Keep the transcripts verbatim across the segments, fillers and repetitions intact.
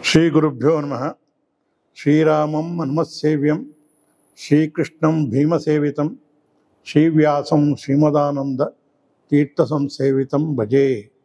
ಶ್ರೀ ಗುರುಭ್ಯೋ ನಮಃ. ಶ್ರೀರಾಮಂ ಹನುಮತ್ಸೇವ್ಯಂ ಶ್ರೀಕೃಷ್ಣಂ ಭೀಮಸೇವಿತಂ ಶ್ರೀವ್ಯಾಸಂ ಶ್ರೀಮದಾನಂದ ತೀರ್ಥಸಂಸೇವಿತಂ ಭಜೆ.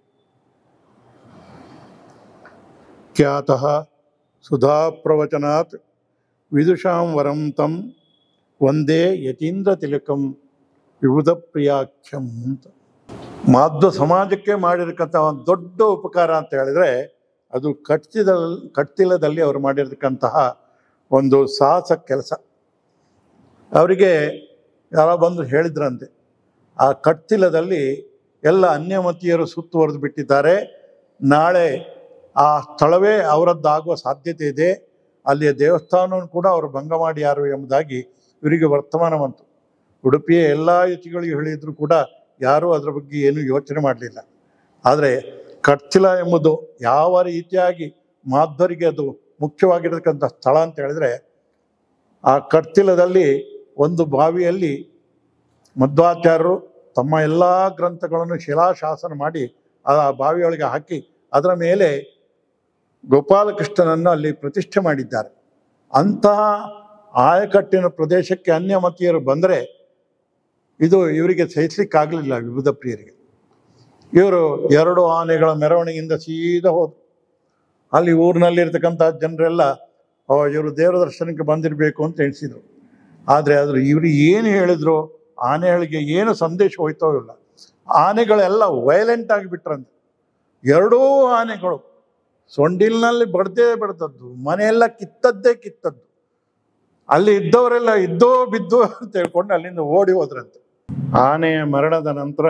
ಖ್ಯಾತಃ ಸುಧಾಪ್ರವಚನಾತ್ ವಿದುಷಾಂ ವರಂ ತಂ ವಂದೇ ಯತೀಂದ್ರ ತಿಲಕಂ ವಿಬುಧ ಪ್ರಿಯಾಖ್ಯಂ ಅಂತ. ಮಾಧ್ವ ಸಮಾಜಕ್ಕೆ ಮಾಡಿರ್ತಕ್ಕಂಥ ಒಂದು ದೊಡ್ಡ ಉಪಕಾರ ಅಂತ ಹೇಳಿದರೆ ಅದು ಕಟ್ತಿದಲ್ಲಿ ಕಟ್ತಿಲದಲ್ಲಿ ಅವರು ಮಾಡಿರ್ತಕ್ಕಂತಹ ಒಂದು ಸಾಹಸ ಕೆಲಸ. ಅವರಿಗೆ ಯಾರೋ ಬಂದು ಹೇಳಿದ್ರಂತೆ, ಆ ಕಟ್ತಿಲದಲ್ಲಿ ಎಲ್ಲ ಅನ್ಯಮತೀಯರು ಸುತ್ತುವರೆದು ಬಿಟ್ಟಿದ್ದಾರೆ, ನಾಳೆ ಆ ಸ್ಥಳವೇ ಅವರದ್ದಾಗುವ ಸಾಧ್ಯತೆ ಇದೆ, ಅಲ್ಲಿಯ ದೇವಸ್ಥಾನವನ್ನು ಕೂಡ ಅವರು ಭಂಗ ಮಾಡಿ ಯಾರು ಎಂಬುದಾಗಿ ಇವರಿಗೆ ವರ್ತಮಾನ ಬಂತು. ಉಡುಪಿಯ ಎಲ್ಲ ಯತಿಗಳಿಗೂ ಹೇಳಿದ್ರು ಕೂಡ ಯಾರೂ ಅದರ ಬಗ್ಗೆ ಏನೂ ಯೋಚನೆ ಮಾಡಲಿಲ್ಲ. ಆದರೆ ಕಟ್ತಿಲ ಎಂಬುದು ಯಾವ ರೀತಿಯಾಗಿ ಮಾಧ್ವರಿಗೆ ಅದು ಮುಖ್ಯವಾಗಿರತಕ್ಕಂಥ ಸ್ಥಳ ಅಂತ ಹೇಳಿದ್ರೆ, ಆ ಕಟ್ತಿಲದಲ್ಲಿ ಒಂದು ಬಾವಿಯಲ್ಲಿ ಮಧ್ವಾಚಾರ್ಯರು ತಮ್ಮ ಎಲ್ಲ ಗ್ರಂಥಗಳನ್ನು ಶಿಲಾಶಾಸನ ಮಾಡಿ ಆ ಬಾವಿಯೊಳಗೆ ಹಾಕಿ ಅದರ ಮೇಲೆ ಗೋಪಾಲಕೃಷ್ಣನನ್ನು ಅಲ್ಲಿ ಪ್ರತಿಷ್ಠೆ ಮಾಡಿದ್ದಾರೆ. ಅಂತಹ ಆಯಕಟ್ಟಿನ ಪ್ರದೇಶಕ್ಕೆ ಅನ್ಯಮತೀಯರು ಬಂದರೆ ಇದು ಇವರಿಗೆ ಸಹಿಸಲಿಕ್ಕಾಗಲಿಲ್ಲ. ವಿಬುಧ ಪ್ರಿಯರಿಗೆ ಇವರು ಎರಡು ಆನೆಗಳ ಮೆರವಣಿಗೆಯಿಂದ ಸೀದಾ ಹೋದರು. ಅಲ್ಲಿ ಊರಿನಲ್ಲಿರ್ತಕ್ಕಂಥ ಜನರೆಲ್ಲ ಇವರು ದೇವರ ದರ್ಶನಕ್ಕೆ ಬಂದಿರಬೇಕು ಅಂತ ಎಣಿಸಿದರು. ಆದರೆ ಅದ್ರ ಇವರು ಏನು ಹೇಳಿದ್ರು, ಆನೆಗಳಿಗೆ ಏನು ಸಂದೇಶ ಹೋಯ್ತೋ ಇಲ್ಲ. ಆನೆಗಳೆಲ್ಲ ವೈಲೆಂಟ್ ಆಗಿಬಿಟ್ರಂತೆ. ಎರಡೂ ಆನೆಗಳು ಸೊಂಡಿಲಿನಲ್ಲಿ ಬಡ್ದೇ ಬಡ್ದದ್ದು, ಮನೆಯೆಲ್ಲ ಕಿತ್ತದ್ದೇ ಕಿತ್ತದ್ದು. ಅಲ್ಲಿ ಇದ್ದವರೆಲ್ಲ ಇದ್ದೋ ಬಿದ್ದು ಅಂತ ಹೇಳ್ಕೊಂಡು ಅಲ್ಲಿಂದ ಓಡಿ ಹೋದ್ರಂತೆ. ಆನೆಯ ಮರಣದ ನಂತರ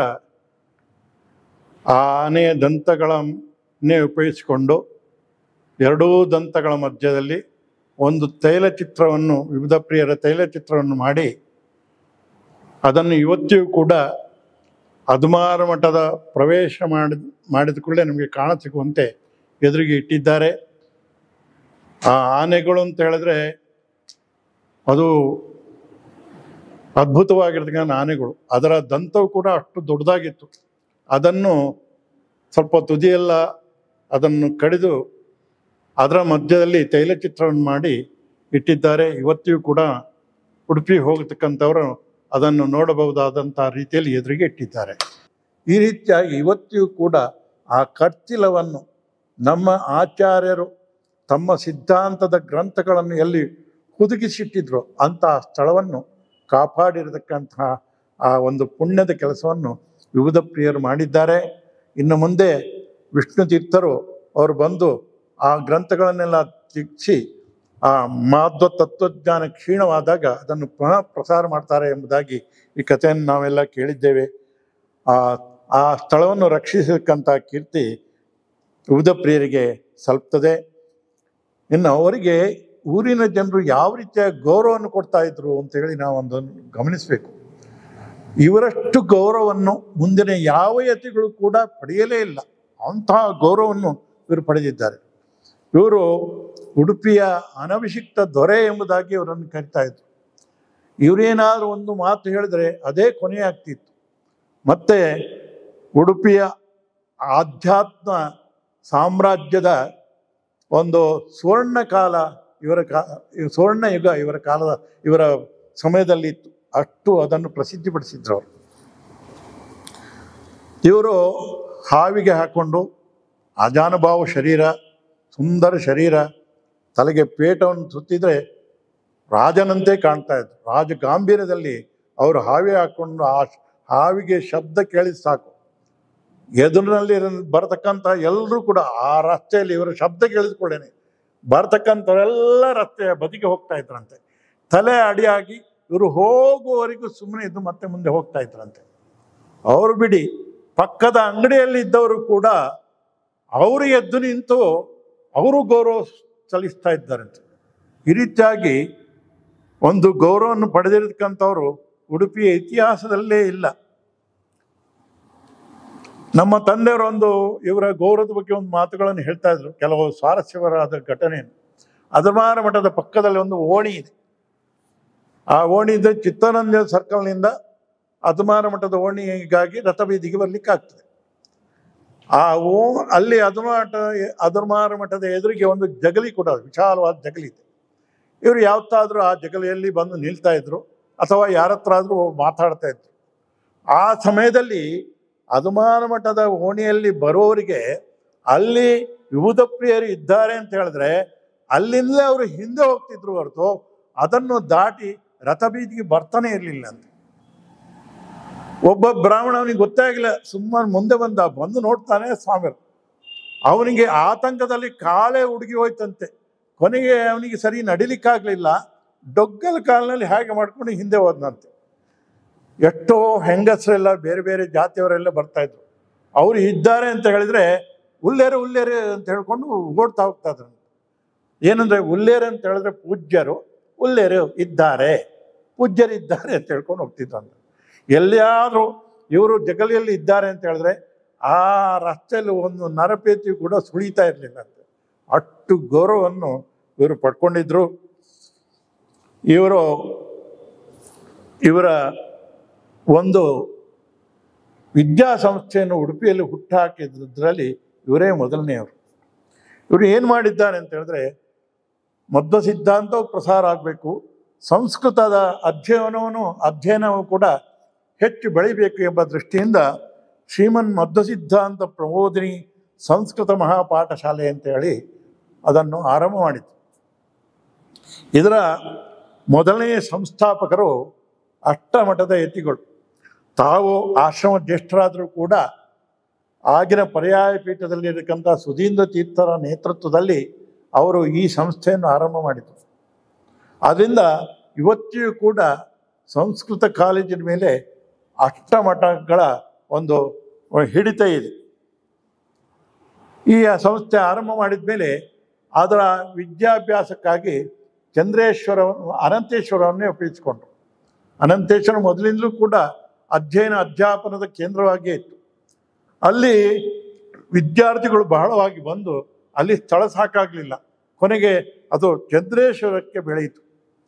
ಆ ಆನೆಯ ದಂತಗಳನ್ನೇ ಉಪಯೋಗಿಸಿಕೊಂಡು ಎರಡೂ ದಂತಗಳ ಮಧ್ಯದಲ್ಲಿ ಒಂದು ತೈಲಚಿತ್ರವನ್ನು, ವಿಬುಧ ಪ್ರಿಯರ ತೈಲಚಿತ್ರವನ್ನು ಮಾಡಿ ಅದನ್ನು ಇವತ್ತಿಗೂ ಕೂಡ ಅದುಮಾರ ಮಠದ ಪ್ರವೇಶ ಮಾಡಿ ಮಾಡಿದ ಕೂಡಲೇ ನಮಗೆ ಕಾಣಸಿಗುವಂತೆ ಎದುರಿಗೆ ಇಟ್ಟಿದ್ದಾರೆ. ಆ ಆನೆಗಳು ಅಂತ ಹೇಳಿದ್ರೆ ಅದು ಅದ್ಭುತವಾಗಿರ್ತಕ್ಕಂಥ ಆನೆಗಳು. ಅದರ ದಂತವು ಕೂಡ ಅಷ್ಟು ದೊಡ್ಡದಾಗಿತ್ತು. ಅದನ್ನು ಸ್ವಲ್ಪ ತುದಿಯೆಲ್ಲ ಅದನ್ನು ಕಡಿದು ಅದರ ಮಧ್ಯದಲ್ಲಿ ತೈಲಚಿತ್ರವನ್ನು ಮಾಡಿ ಇಟ್ಟಿದ್ದಾರೆ. ಇವತ್ತಿಗೂ ಕೂಡ ಉಡುಪಿ ಹೋಗತಕ್ಕಂಥವರು ಅದನ್ನು ನೋಡಬಹುದಾದಂಥ ರೀತಿಯಲ್ಲಿ ಎದುರಿಗೆ ಇಟ್ಟಿದ್ದಾರೆ. ಈ ರೀತಿಯಾಗಿ ಇವತ್ತಿಗೂ ಕೂಡ ಆ ಕಟ್ತಿಲವನ್ನು ನಮ್ಮ ಆಚಾರ್ಯರು ತಮ್ಮ ಸಿದ್ಧಾಂತದ ಗ್ರಂಥಗಳನ್ನು ಎಲ್ಲಿ ಹುದುಗಿಸಿಟ್ಟಿದ್ರು ಅಂತಹ ಸ್ಥಳವನ್ನು ಕಾಪಾಡಿರತಕ್ಕಂತಹ ಆ ಒಂದು ಪುಣ್ಯದ ಕೆಲಸವನ್ನು ವಿಬುಧ ಪ್ರಿಯರು ಮಾಡಿದ್ದಾರೆ. ಇನ್ನು ಮುಂದೆ ವಿಷ್ಣು ತೀರ್ಥರು ಅವರು ಬಂದು ಆ ಗ್ರಂಥಗಳನ್ನೆಲ್ಲ ತಿಕ್ಸಿ ಆ ಮಾಧ್ವ ತತ್ವಜ್ಞಾನ ಕ್ಷೀಣವಾದಾಗ ಅದನ್ನು ಪುನಃ ಪ್ರಸಾರ ಮಾಡ್ತಾರೆ ಎಂಬುದಾಗಿ ಈ ಕಥೆಯನ್ನು ನಾವೆಲ್ಲ ಕೇಳಿದ್ದೇವೆ. ಆ ಆ ಸ್ಥಳವನ್ನು ರಕ್ಷಿಸತಕ್ಕಂಥ ಕೀರ್ತಿ ವಿಬುಧ ಪ್ರಿಯರಿಗೆ ಸಲ್ಪುತ್ತದೆ. ಇನ್ನು ಅವರಿಗೆ ಊರಿನ ಜನರು ಯಾವ ರೀತಿಯ ಗೌರವವನ್ನು ಕೊಡ್ತಾ ಇದ್ರು ಅಂತೇಳಿ ನಾವು ಒಂದನ್ನು ಗಮನಿಸಬೇಕು. ಇವರಷ್ಟು ಗೌರವವನ್ನು ಮುಂದಿನ ಯಾವ ಯತಿಗಳು ಕೂಡ ಪಡೆಯಲೇ ಇಲ್ಲ. ಅಂತಹ ಗೌರವವನ್ನು ಇವರು ಪಡೆದಿದ್ದಾರೆ. ಇವರು ಉಡುಪಿಯ ಅನಭಿಷಿಕ್ತ ದೊರೆ ಎಂಬುದಾಗಿ ಇವರನ್ನು ಕರಿತಾ ಇದ್ರು. ಇವರೇನಾದರೂ ಒಂದು ಮಾತು ಹೇಳಿದ್ರೆ ಅದೇ ಕೊನೆಯಾಗ್ತಿತ್ತು. ಮತ್ತೆ ಉಡುಪಿಯ ಆಧ್ಯಾತ್ಮ ಸಾಮ್ರಾಜ್ಯದ ಒಂದು ಸುವರ್ಣ ಕಾಲ ಇವರ ಕಾ ಸುವರ್ಣ ಯುಗ ಇವರ ಕಾಲದ ಇವರ ಸಮಯದಲ್ಲಿ ಇತ್ತು. ಅಷ್ಟು ಅದನ್ನು ಪ್ರಸಿದ್ಧಿಪಡಿಸಿದ್ರು ಅವರು. ಇವರು ಹಾವಿಗೆ ಹಾಕ್ಕೊಂಡು ಅಜಾನುಭಾವ ಶರೀರ, ಸುಂದರ ಶರೀರ, ತಲೆಗೆ ಪೇಟವನ್ನು ಸುತ್ತಿದ್ರೆ ರಾಜನಂತೆ ಕಾಣ್ತಾ ಇದ್ರು. ರಾಜ ಗಾಂಭೀರ್ಯದಲ್ಲಿ ಅವರು ಹಾವಿ ಹಾಕ್ಕೊಂಡು ಆ ಹಾವಿಗೆ ಶಬ್ದ ಕೇಳಿದ ಸಾಕು, ಎದುರಿನಲ್ಲಿ ಬರತಕ್ಕಂಥ ಎಲ್ಲರೂ ಕೂಡ ಆ ರಸ್ತೆಯಲ್ಲಿ ಇವರ ಶಬ್ದ ಕೇಳಿದ್ಕೊಳ್ಳೇನೆ ಬರ್ತಕ್ಕಂಥವರೆಲ್ಲ ರಸ್ತೆಯ ಬದಿಗೆ ಹೋಗ್ತಾ ಇದ್ರಂತೆ. ತಲೆ ಅಡಿಯಾಗಿ ಇವರು ಹೋಗುವವರೆಗೂ ಸುಮ್ಮನೆ ಇದ್ದು ಮತ್ತೆ ಮುಂದೆ ಹೋಗ್ತಾ ಇದ್ರಂತೆ. ಅವರು ಬಿಡಿ, ಪಕ್ಕದ ಅಂಗಡಿಯಲ್ಲಿ ಇದ್ದವರು ಕೂಡ ಅವರು ಎದ್ದು ನಿಂತು ಅವರು ಗೌರವ ಸಲ್ಲಿಸ್ತಾ ಇದ್ದಾರಂತೆ. ಈ ರೀತಿಯಾಗಿ ಒಂದು ಗೌರವವನ್ನು ಪಡೆದಿರತಕ್ಕಂಥವ್ರು ಉಡುಪಿಯ ಇತಿಹಾಸದಲ್ಲೇ ಇಲ್ಲ. ನಮ್ಮ ತಂದೆಯವರು ಒಂದು ಇವರ ಗೌರವದ ಬಗ್ಗೆ ಒಂದು ಮಾತುಗಳನ್ನು ಹೇಳ್ತಾ ಇದ್ರು. ಕೆಲವು ಸ್ವಾರಸ್ಯವರಾದ ಘಟನೆಯನ್ನು. ಅದುಮಾರ ಮಠದ ಪಕ್ಕದಲ್ಲಿ ಒಂದು ಓಣಿ ಇದೆ. ಆ ಓಣಿ ಇದೆ ಚಿತ್ತಾನಂದ ಸರ್ಕಲ್ನಿಂದ ಅದುಮಾರ ಮಠದ ಓಣಿಗಾಗಿ ರಥಬೀದಿಗೆ ಬರ್ಲಿಕ್ಕೆ ಆಗ್ತದೆ. ಆ ಓ ಅಲ್ಲಿ ಅಧರ್ಮಾಟ ಅಧರ್ಮಾರ ಮಠದ ಎದುರಿಗೆ ಒಂದು ಜಗಲಿ ಕೂಡ ವಿಶಾಲವಾದ ಜಗಲಿ ಇದೆ. ಇವರು ಯಾವತ್ತಾದರೂ ಆ ಜಗಲಿಯಲ್ಲಿ ಬಂದು ನಿಲ್ತಾ ಇದ್ರು ಅಥವಾ ಯಾರ ಹತ್ರ ಆದರೂ ಮಾತಾಡ್ತಾ ಇದ್ರು. ಆ ಸಮಯದಲ್ಲಿ ಅಧರ್ಮಾರ ಮಠದ ಓಣಿಯಲ್ಲಿ ಬರೋರಿಗೆ ಅಲ್ಲಿ ವಿಭೂತ ಪ್ರಿಯರು ಇದ್ದಾರೆ ಅಂತ ಹೇಳಿದ್ರೆ ಅಲ್ಲಿಂದಲೇ ಅವರು ಹಿಂದೆ ಹೋಗ್ತಿದ್ರು ಹೊರತು ಅದನ್ನು ದಾಟಿ ರಥಬೀದಿಗೆ ಬರ್ತಾನೆ ಇರಲಿಲ್ಲ ಅಂತ. ಒಬ್ಬ ಬ್ರಾಹ್ಮಣ ಅವನಿಗೆ ಗೊತ್ತಾಗಿಲ್ಲ, ಸುಮ್ಮನೆ ಮುಂದೆ ಬಂದ, ಬಂದು ನೋಡ್ತಾನೆ ಸ್ವಾಮಿಯರು. ಅವನಿಗೆ ಆತಂಕದಲ್ಲಿ ಕಾಲೇ ಹುಡುಗಿ ಹೋಯ್ತಂತೆ. ಕೊನೆಗೆ ಅವನಿಗೆ ಸರಿ ನಡಿಲಿಕ್ಕಾಗಲಿಲ್ಲ, ಡೊಗ್ಗಲ ಕಾಲಿನಲ್ಲಿ ಹಾಗೆ ಮಾಡ್ಕೊಂಡು ಹಿಂದೆ ಹೋದ್ನಂತೆ. ಎಷ್ಟೋ ಹೆಂಗಸರೆಲ್ಲ ಬೇರೆ ಬೇರೆ ಜಾತಿಯವರೆಲ್ಲ ಬರ್ತಾ ಇದ್ರು. ಅವರು ಇದ್ದಾರೆ ಅಂತ ಹೇಳಿದ್ರೆ ಉಲ್ಲೇರು ಉಲ್ಲೇರು ಅಂತ ಹೇಳ್ಕೊಂಡು ಓಡ್ತಾ ಹೋಗ್ತಾ ಇದ್ರು. ಏನಂದ್ರೆ ಉಲ್ಲೇರು ಅಂತ ಹೇಳಿದ್ರೆ ಪೂಜ್ಯರು, ಉಲ್ಲೇರು ಇದ್ದಾರೆ, ಪೂಜ್ಯರು ಇದ್ದಾರೆ ಅಂತ ಹೇಳ್ಕೊಂಡು ಹೋಗ್ತಿದ್ರಂತೆ. ಎಲ್ಲಿಯಾದರೂ ಇವರು ಜಗಲಿಯಲ್ಲಿ ಇದ್ದಾರೆ ಅಂತ ಹೇಳಿದ್ರೆ ಆ ರಸ್ತೆಯಲ್ಲಿ ಒಂದು ನರಪೇತಿ ಕೂಡ ಸುಳಿತಾ ಇರಲಿಲ್ಲ ಅಂತೆ. ಅಷ್ಟು ಗೌರವವನ್ನು ಇವರು ಪಡ್ಕೊಂಡಿದ್ರು. ಇವರು ಇವರ ಒಂದು ವಿದ್ಯಾಸಂಸ್ಥೆಯನ್ನು ಉಡುಪಿಯಲ್ಲಿ ಹುಟ್ಟುಹಾಕಿದ್ರಲ್ಲಿ ಇವರೇ ಮೊದಲನೆಯವರು. ಇವರು ಏನು ಮಾಡಿದ್ದಾರೆ ಅಂತ ಹೇಳಿದ್ರೆ ಮಧ್ವ ಸಿದ್ಧಾಂತವು ಪ್ರಸಾರ ಆಗಬೇಕು, ಸಂಸ್ಕೃತದ ಅಧ್ಯಯನವನ್ನು ಅಧ್ಯಯನವು ಕೂಡ ಹೆಚ್ಚು ಬೆಳಿಬೇಕು ಎಂಬ ದೃಷ್ಟಿಯಿಂದ ಶ್ರೀಮನ್ ಮಧ್ವ ಸಿದ್ಧಾಂತ ಪ್ರಬೋಧಿನಿ ಸಂಸ್ಕೃತ ಮಹಾಪಾಠಶಾಲೆ ಅಂತೇಳಿ ಅದನ್ನು ಆರಂಭ ಮಾಡಿತು. ಇದರ ಮೊದಲನೆಯ ಸಂಸ್ಥಾಪಕರು ಅಷ್ಟಮಠದ ಯತಿಗಳು. ತಾವು ಆಶ್ರಮ ಜ್ಯೇಷ್ಠರಾದರೂ ಕೂಡ ಆಗಿನ ಪರ್ಯಾಯ ಪೀಠದಲ್ಲಿರತಕ್ಕಂಥ ಸುಧೀಂದ್ರ ತೀರ್ಥರ ನೇತೃತ್ವದಲ್ಲಿ ಅವರು ಈ ಸಂಸ್ಥೆಯನ್ನು ಆರಂಭ ಮಾಡಿದರು. ಆದ್ದರಿಂದ ಇವತ್ತಿಗೂ ಕೂಡ ಸಂಸ್ಕೃತ ಕಾಲೇಜಿನ ಮೇಲೆ ಅಷ್ಟಮಠಗಳ ಒಂದು ಹಿಡಿತ ಇದೆ. ಈ ಸಂಸ್ಥೆ ಆರಂಭ ಮಾಡಿದ ಮೇಲೆ ಅದರ ವಿದ್ಯಾಭ್ಯಾಸಕ್ಕಾಗಿ ಚಂದ್ರೇಶ್ವರ ಅನಂತೇಶ್ವರವನ್ನೇ ಉಪಯೋಗಿಸಿಕೊಂಡ್ರು. ಅನಂತೇಶ್ವರ ಮೊದಲಿಂದಲೂ ಕೂಡ ಅಧ್ಯಯನ ಅಧ್ಯಾಪನದ ಕೇಂದ್ರವಾಗಿಯೇ ಇತ್ತು. ಅಲ್ಲಿ ವಿದ್ಯಾರ್ಥಿಗಳು ಬಹಳವಾಗಿ ಬಂದು ಅಲ್ಲಿ ಸ್ಥಳ ಸಾಕಾಗಲಿಲ್ಲ. ಕೊನೆಗೆ ಅದು ಚಂದ್ರೇಶ್ವರಕ್ಕೆ ಬೆಳೆಯಿತು.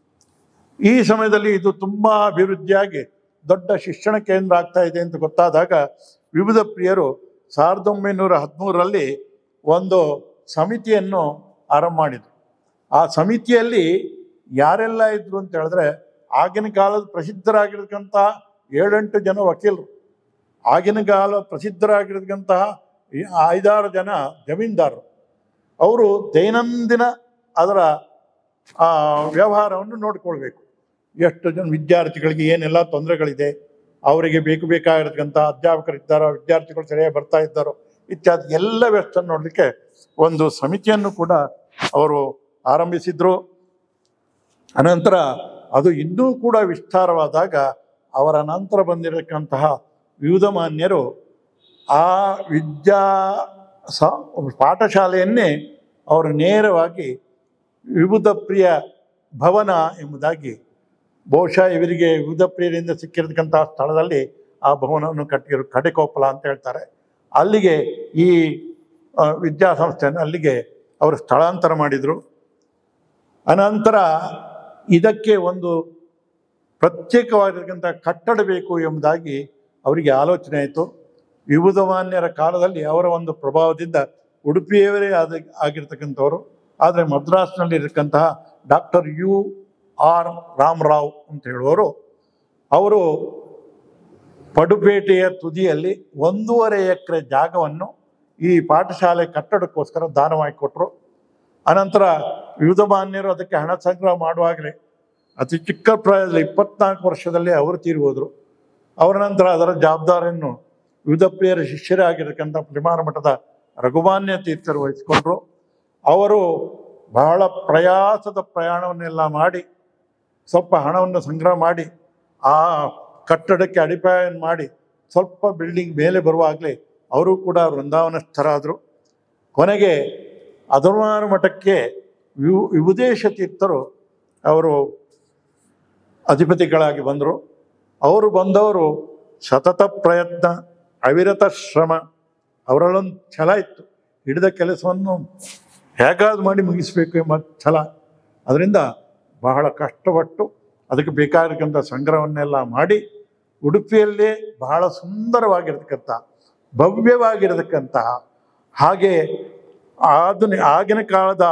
ಈ ಸಮಯದಲ್ಲಿ ಇದು ತುಂಬ ಅಭಿವೃದ್ಧಿಯಾಗಿ ದೊಡ್ಡ ಶಿಕ್ಷಣ ಕೇಂದ್ರ ಆಗ್ತಾ ಇದೆ ಅಂತ ಗೊತ್ತಾದಾಗ ವಿವಿಧ ಪ್ರಿಯರು ಸಾವಿರದ ಒಂಬೈನೂರ ಹದಿಮೂರರಲ್ಲಿ ಒಂದು ಸಮಿತಿಯನ್ನು ಆರಂಭ ಮಾಡಿದರು. ಆ ಸಮಿತಿಯಲ್ಲಿ ಯಾರೆಲ್ಲ ಇದ್ರು ಅಂತ ಹೇಳಿದ್ರೆ ಆಗಿನ ಕಾಲದ ಪ್ರಸಿದ್ಧರಾಗಿರ್ತಕ್ಕಂತಹ ಏಳೆಂಟು ಜನ ವಕೀಲರು, ಆಗಿನ ಕಾಲ ಪ್ರಸಿದ್ಧರಾಗಿರ್ತಕ್ಕಂತಹ ಐದಾರು ಜನ ಜಮೀನ್ದಾರರು. ಅವರು ದೈನಂದಿನ ಅದರ ವ್ಯವಹಾರವನ್ನು ನೋಡಿಕೊಳ್ಬೇಕು. ಎಷ್ಟು ಜನ ವಿದ್ಯಾರ್ಥಿಗಳಿಗೆ ಏನೆಲ್ಲ ತೊಂದರೆಗಳಿದೆ, ಅವರಿಗೆ ಬೇಕು ಬೇಕಾಗಿರ್ತಕ್ಕಂಥ ಅಧ್ಯಾಪಕರಿದ್ದಾರೋ, ವಿದ್ಯಾರ್ಥಿಗಳು ಸರಿಯಾಗಿ ಬರ್ತಾ ಇದ್ದಾರೋ ಇತ್ಯಾದಿ ಎಲ್ಲ ವ್ಯವಸ್ಥೆ ನೋಡಲಿಕ್ಕೆ ಒಂದು ಸಮಿತಿಯನ್ನು ಕೂಡ ಅವರು ಆರಂಭಿಸಿದ್ರು. ಅನಂತರ ಅದು ಇನ್ನೂ ಕೂಡ ವಿಸ್ತಾರವಾದಾಗ ಅವರ ನಂತರ ಬಂದಿರತಕ್ಕಂತಹ ವಿವಿಧ ಮಾನ್ಯರು ಆ ವಿದ್ಯಾ ಸ ಪಾಠಶಾಲೆಯನ್ನೇ ಅವರು ನೇರವಾಗಿ ವಿವಿಧ ಪ್ರಿಯ ಭವನ ಎಂಬುದಾಗಿ, ಬಹುಶಃ ಇವರಿಗೆ ವಿವಿಧ ಪ್ರಿಯರಿಂದ ಸಿಕ್ಕಿರತಕ್ಕಂತಹ ಸ್ಥಳದಲ್ಲಿ ಆ ಭವನವನ್ನು ಕಟ್ಟಿರೋ ಕಡೆಕೊಪ್ಪಲ ಅಂತ ಹೇಳ್ತಾರೆ. ಅಲ್ಲಿಗೆ ಈ ವಿದ್ಯಾಸಂಸ್ಥೆಯನ್ನು ಅಲ್ಲಿಗೆ ಅವರು ಸ್ಥಳಾಂತರ ಮಾಡಿದರು. ಅನಂತರ ಇದಕ್ಕೆ ಒಂದು ಪ್ರತ್ಯೇಕವಾಗಿರ್ತಕ್ಕಂಥ ಕಟ್ಟಡ ಬೇಕು ಎಂಬುದಾಗಿ ಅವರಿಗೆ ಆಲೋಚನೆ ಆಯಿತು. ವಿವಿಧ ಮಾನ್ಯರ ಕಾಲದಲ್ಲಿ ಅವರ ಒಂದು ಪ್ರಭಾವದಿಂದ ಉಡುಪಿಯವರೇ ಆದ ಆಗಿರ್ತಕ್ಕಂಥವರು. ಆದರೆ ಮದ್ರಾಸ್ನಲ್ಲಿ ಇರತಕ್ಕಂತಹ ಡಾಕ್ಟರ್ ಯು ಆರ್ ರಾಮರಾವ್ ಅಂತ ಹೇಳುವವರು, ಅವರು ಪಡುಪೇಟೆಯ ತುದಿಯಲ್ಲಿ ಒಂದೂವರೆ ಎಕರೆ ಜಾಗವನ್ನು ಈ ಪಾಠಶಾಲೆ ಕಟ್ಟಡಕ್ಕೋಸ್ಕರ ದಾನವಾಗಿ ಕೊಟ್ಟರು. ಅನಂತರ ವಿವಿಧ ಮಾನ್ಯರು ಅದಕ್ಕೆ ಹಣ ಸಂಗ್ರಹ ಮಾಡುವಾಗಲೇ ಅತಿ ಚಿಕ್ಕ ಪ್ರಾಯದಲ್ಲಿ ಇಪ್ಪತ್ನಾಲ್ಕು ವರ್ಷದಲ್ಲಿ ಅವರು ತೀರಿ ಹೋದರು. ಅವರ ನಂತರ ಅದರ ಜವಾಬ್ದಾರಿಯನ್ನು ವಿವಿಧ ಪ್ರಿಯರ ಶಿಷ್ಯರೇ ಆಗಿರತಕ್ಕಂಥ ಪ್ರಿಮಾರ ಮಠದ ರಘುಮಾನ್ಯ ತೀರ್ಥರು ವಹಿಸಿಕೊಂಡ್ರು. ಅವರು ಬಹಳ ಪ್ರಯಾಸದ ಪ್ರಯಾಣವನ್ನೆಲ್ಲ ಮಾಡಿ ಸ್ವಲ್ಪ ಹಣವನ್ನು ಸಂಗ್ರಹ ಮಾಡಿ ಆ ಕಟ್ಟಡಕ್ಕೆ ಅಡಿಪಾಯವನ್ನು ಮಾಡಿ ಸ್ವಲ್ಪ ಬಿಲ್ಡಿಂಗ್ ಮೇಲೆ ಬರುವಾಗಲೇ ಅವರು ಕೂಡ ವೃಂದಾವನಸ್ಥರಾದರು. ಕೊನೆಗೆ ಅಧರ್ಮಾರ ಮಠಕ್ಕೆ ವಿವು ವಿಭುದೇಶ ತೀರ್ಥರು ಅವರು ಅಧಿಪತಿಗಳಾಗಿ ಬಂದರು. ಅವರು ಬಂದವರು ಸತತ ಪ್ರಯತ್ನ, ಅವಿರತ ಶ್ರಮ, ಅವರಲ್ಲೊಂದು ಛಲ ಇತ್ತು. ಹಿಡಿದ ಕೆಲಸವನ್ನು ಹೇಗಾದ್ರು ಮಾಡಿ ಮುಗಿಸಬೇಕು ಎಂಬ ಛಲ. ಅದರಿಂದ ಬಹಳ ಕಷ್ಟಪಟ್ಟು ಅದಕ್ಕೆ ಬೇಕಾಗಿರ್ತಕ್ಕಂಥ ಸಂಗ್ರಹವನ್ನೆಲ್ಲ ಮಾಡಿ ಉಡುಪಿಯಲ್ಲೇ ಬಹಳ ಸುಂದರವಾಗಿರ್ತಕ್ಕಂಥ ಭವ್ಯವಾಗಿರತಕ್ಕಂತಹ, ಹಾಗೆ ಆಧುನಿಕ ಆಗಿನ ಕಾಲದ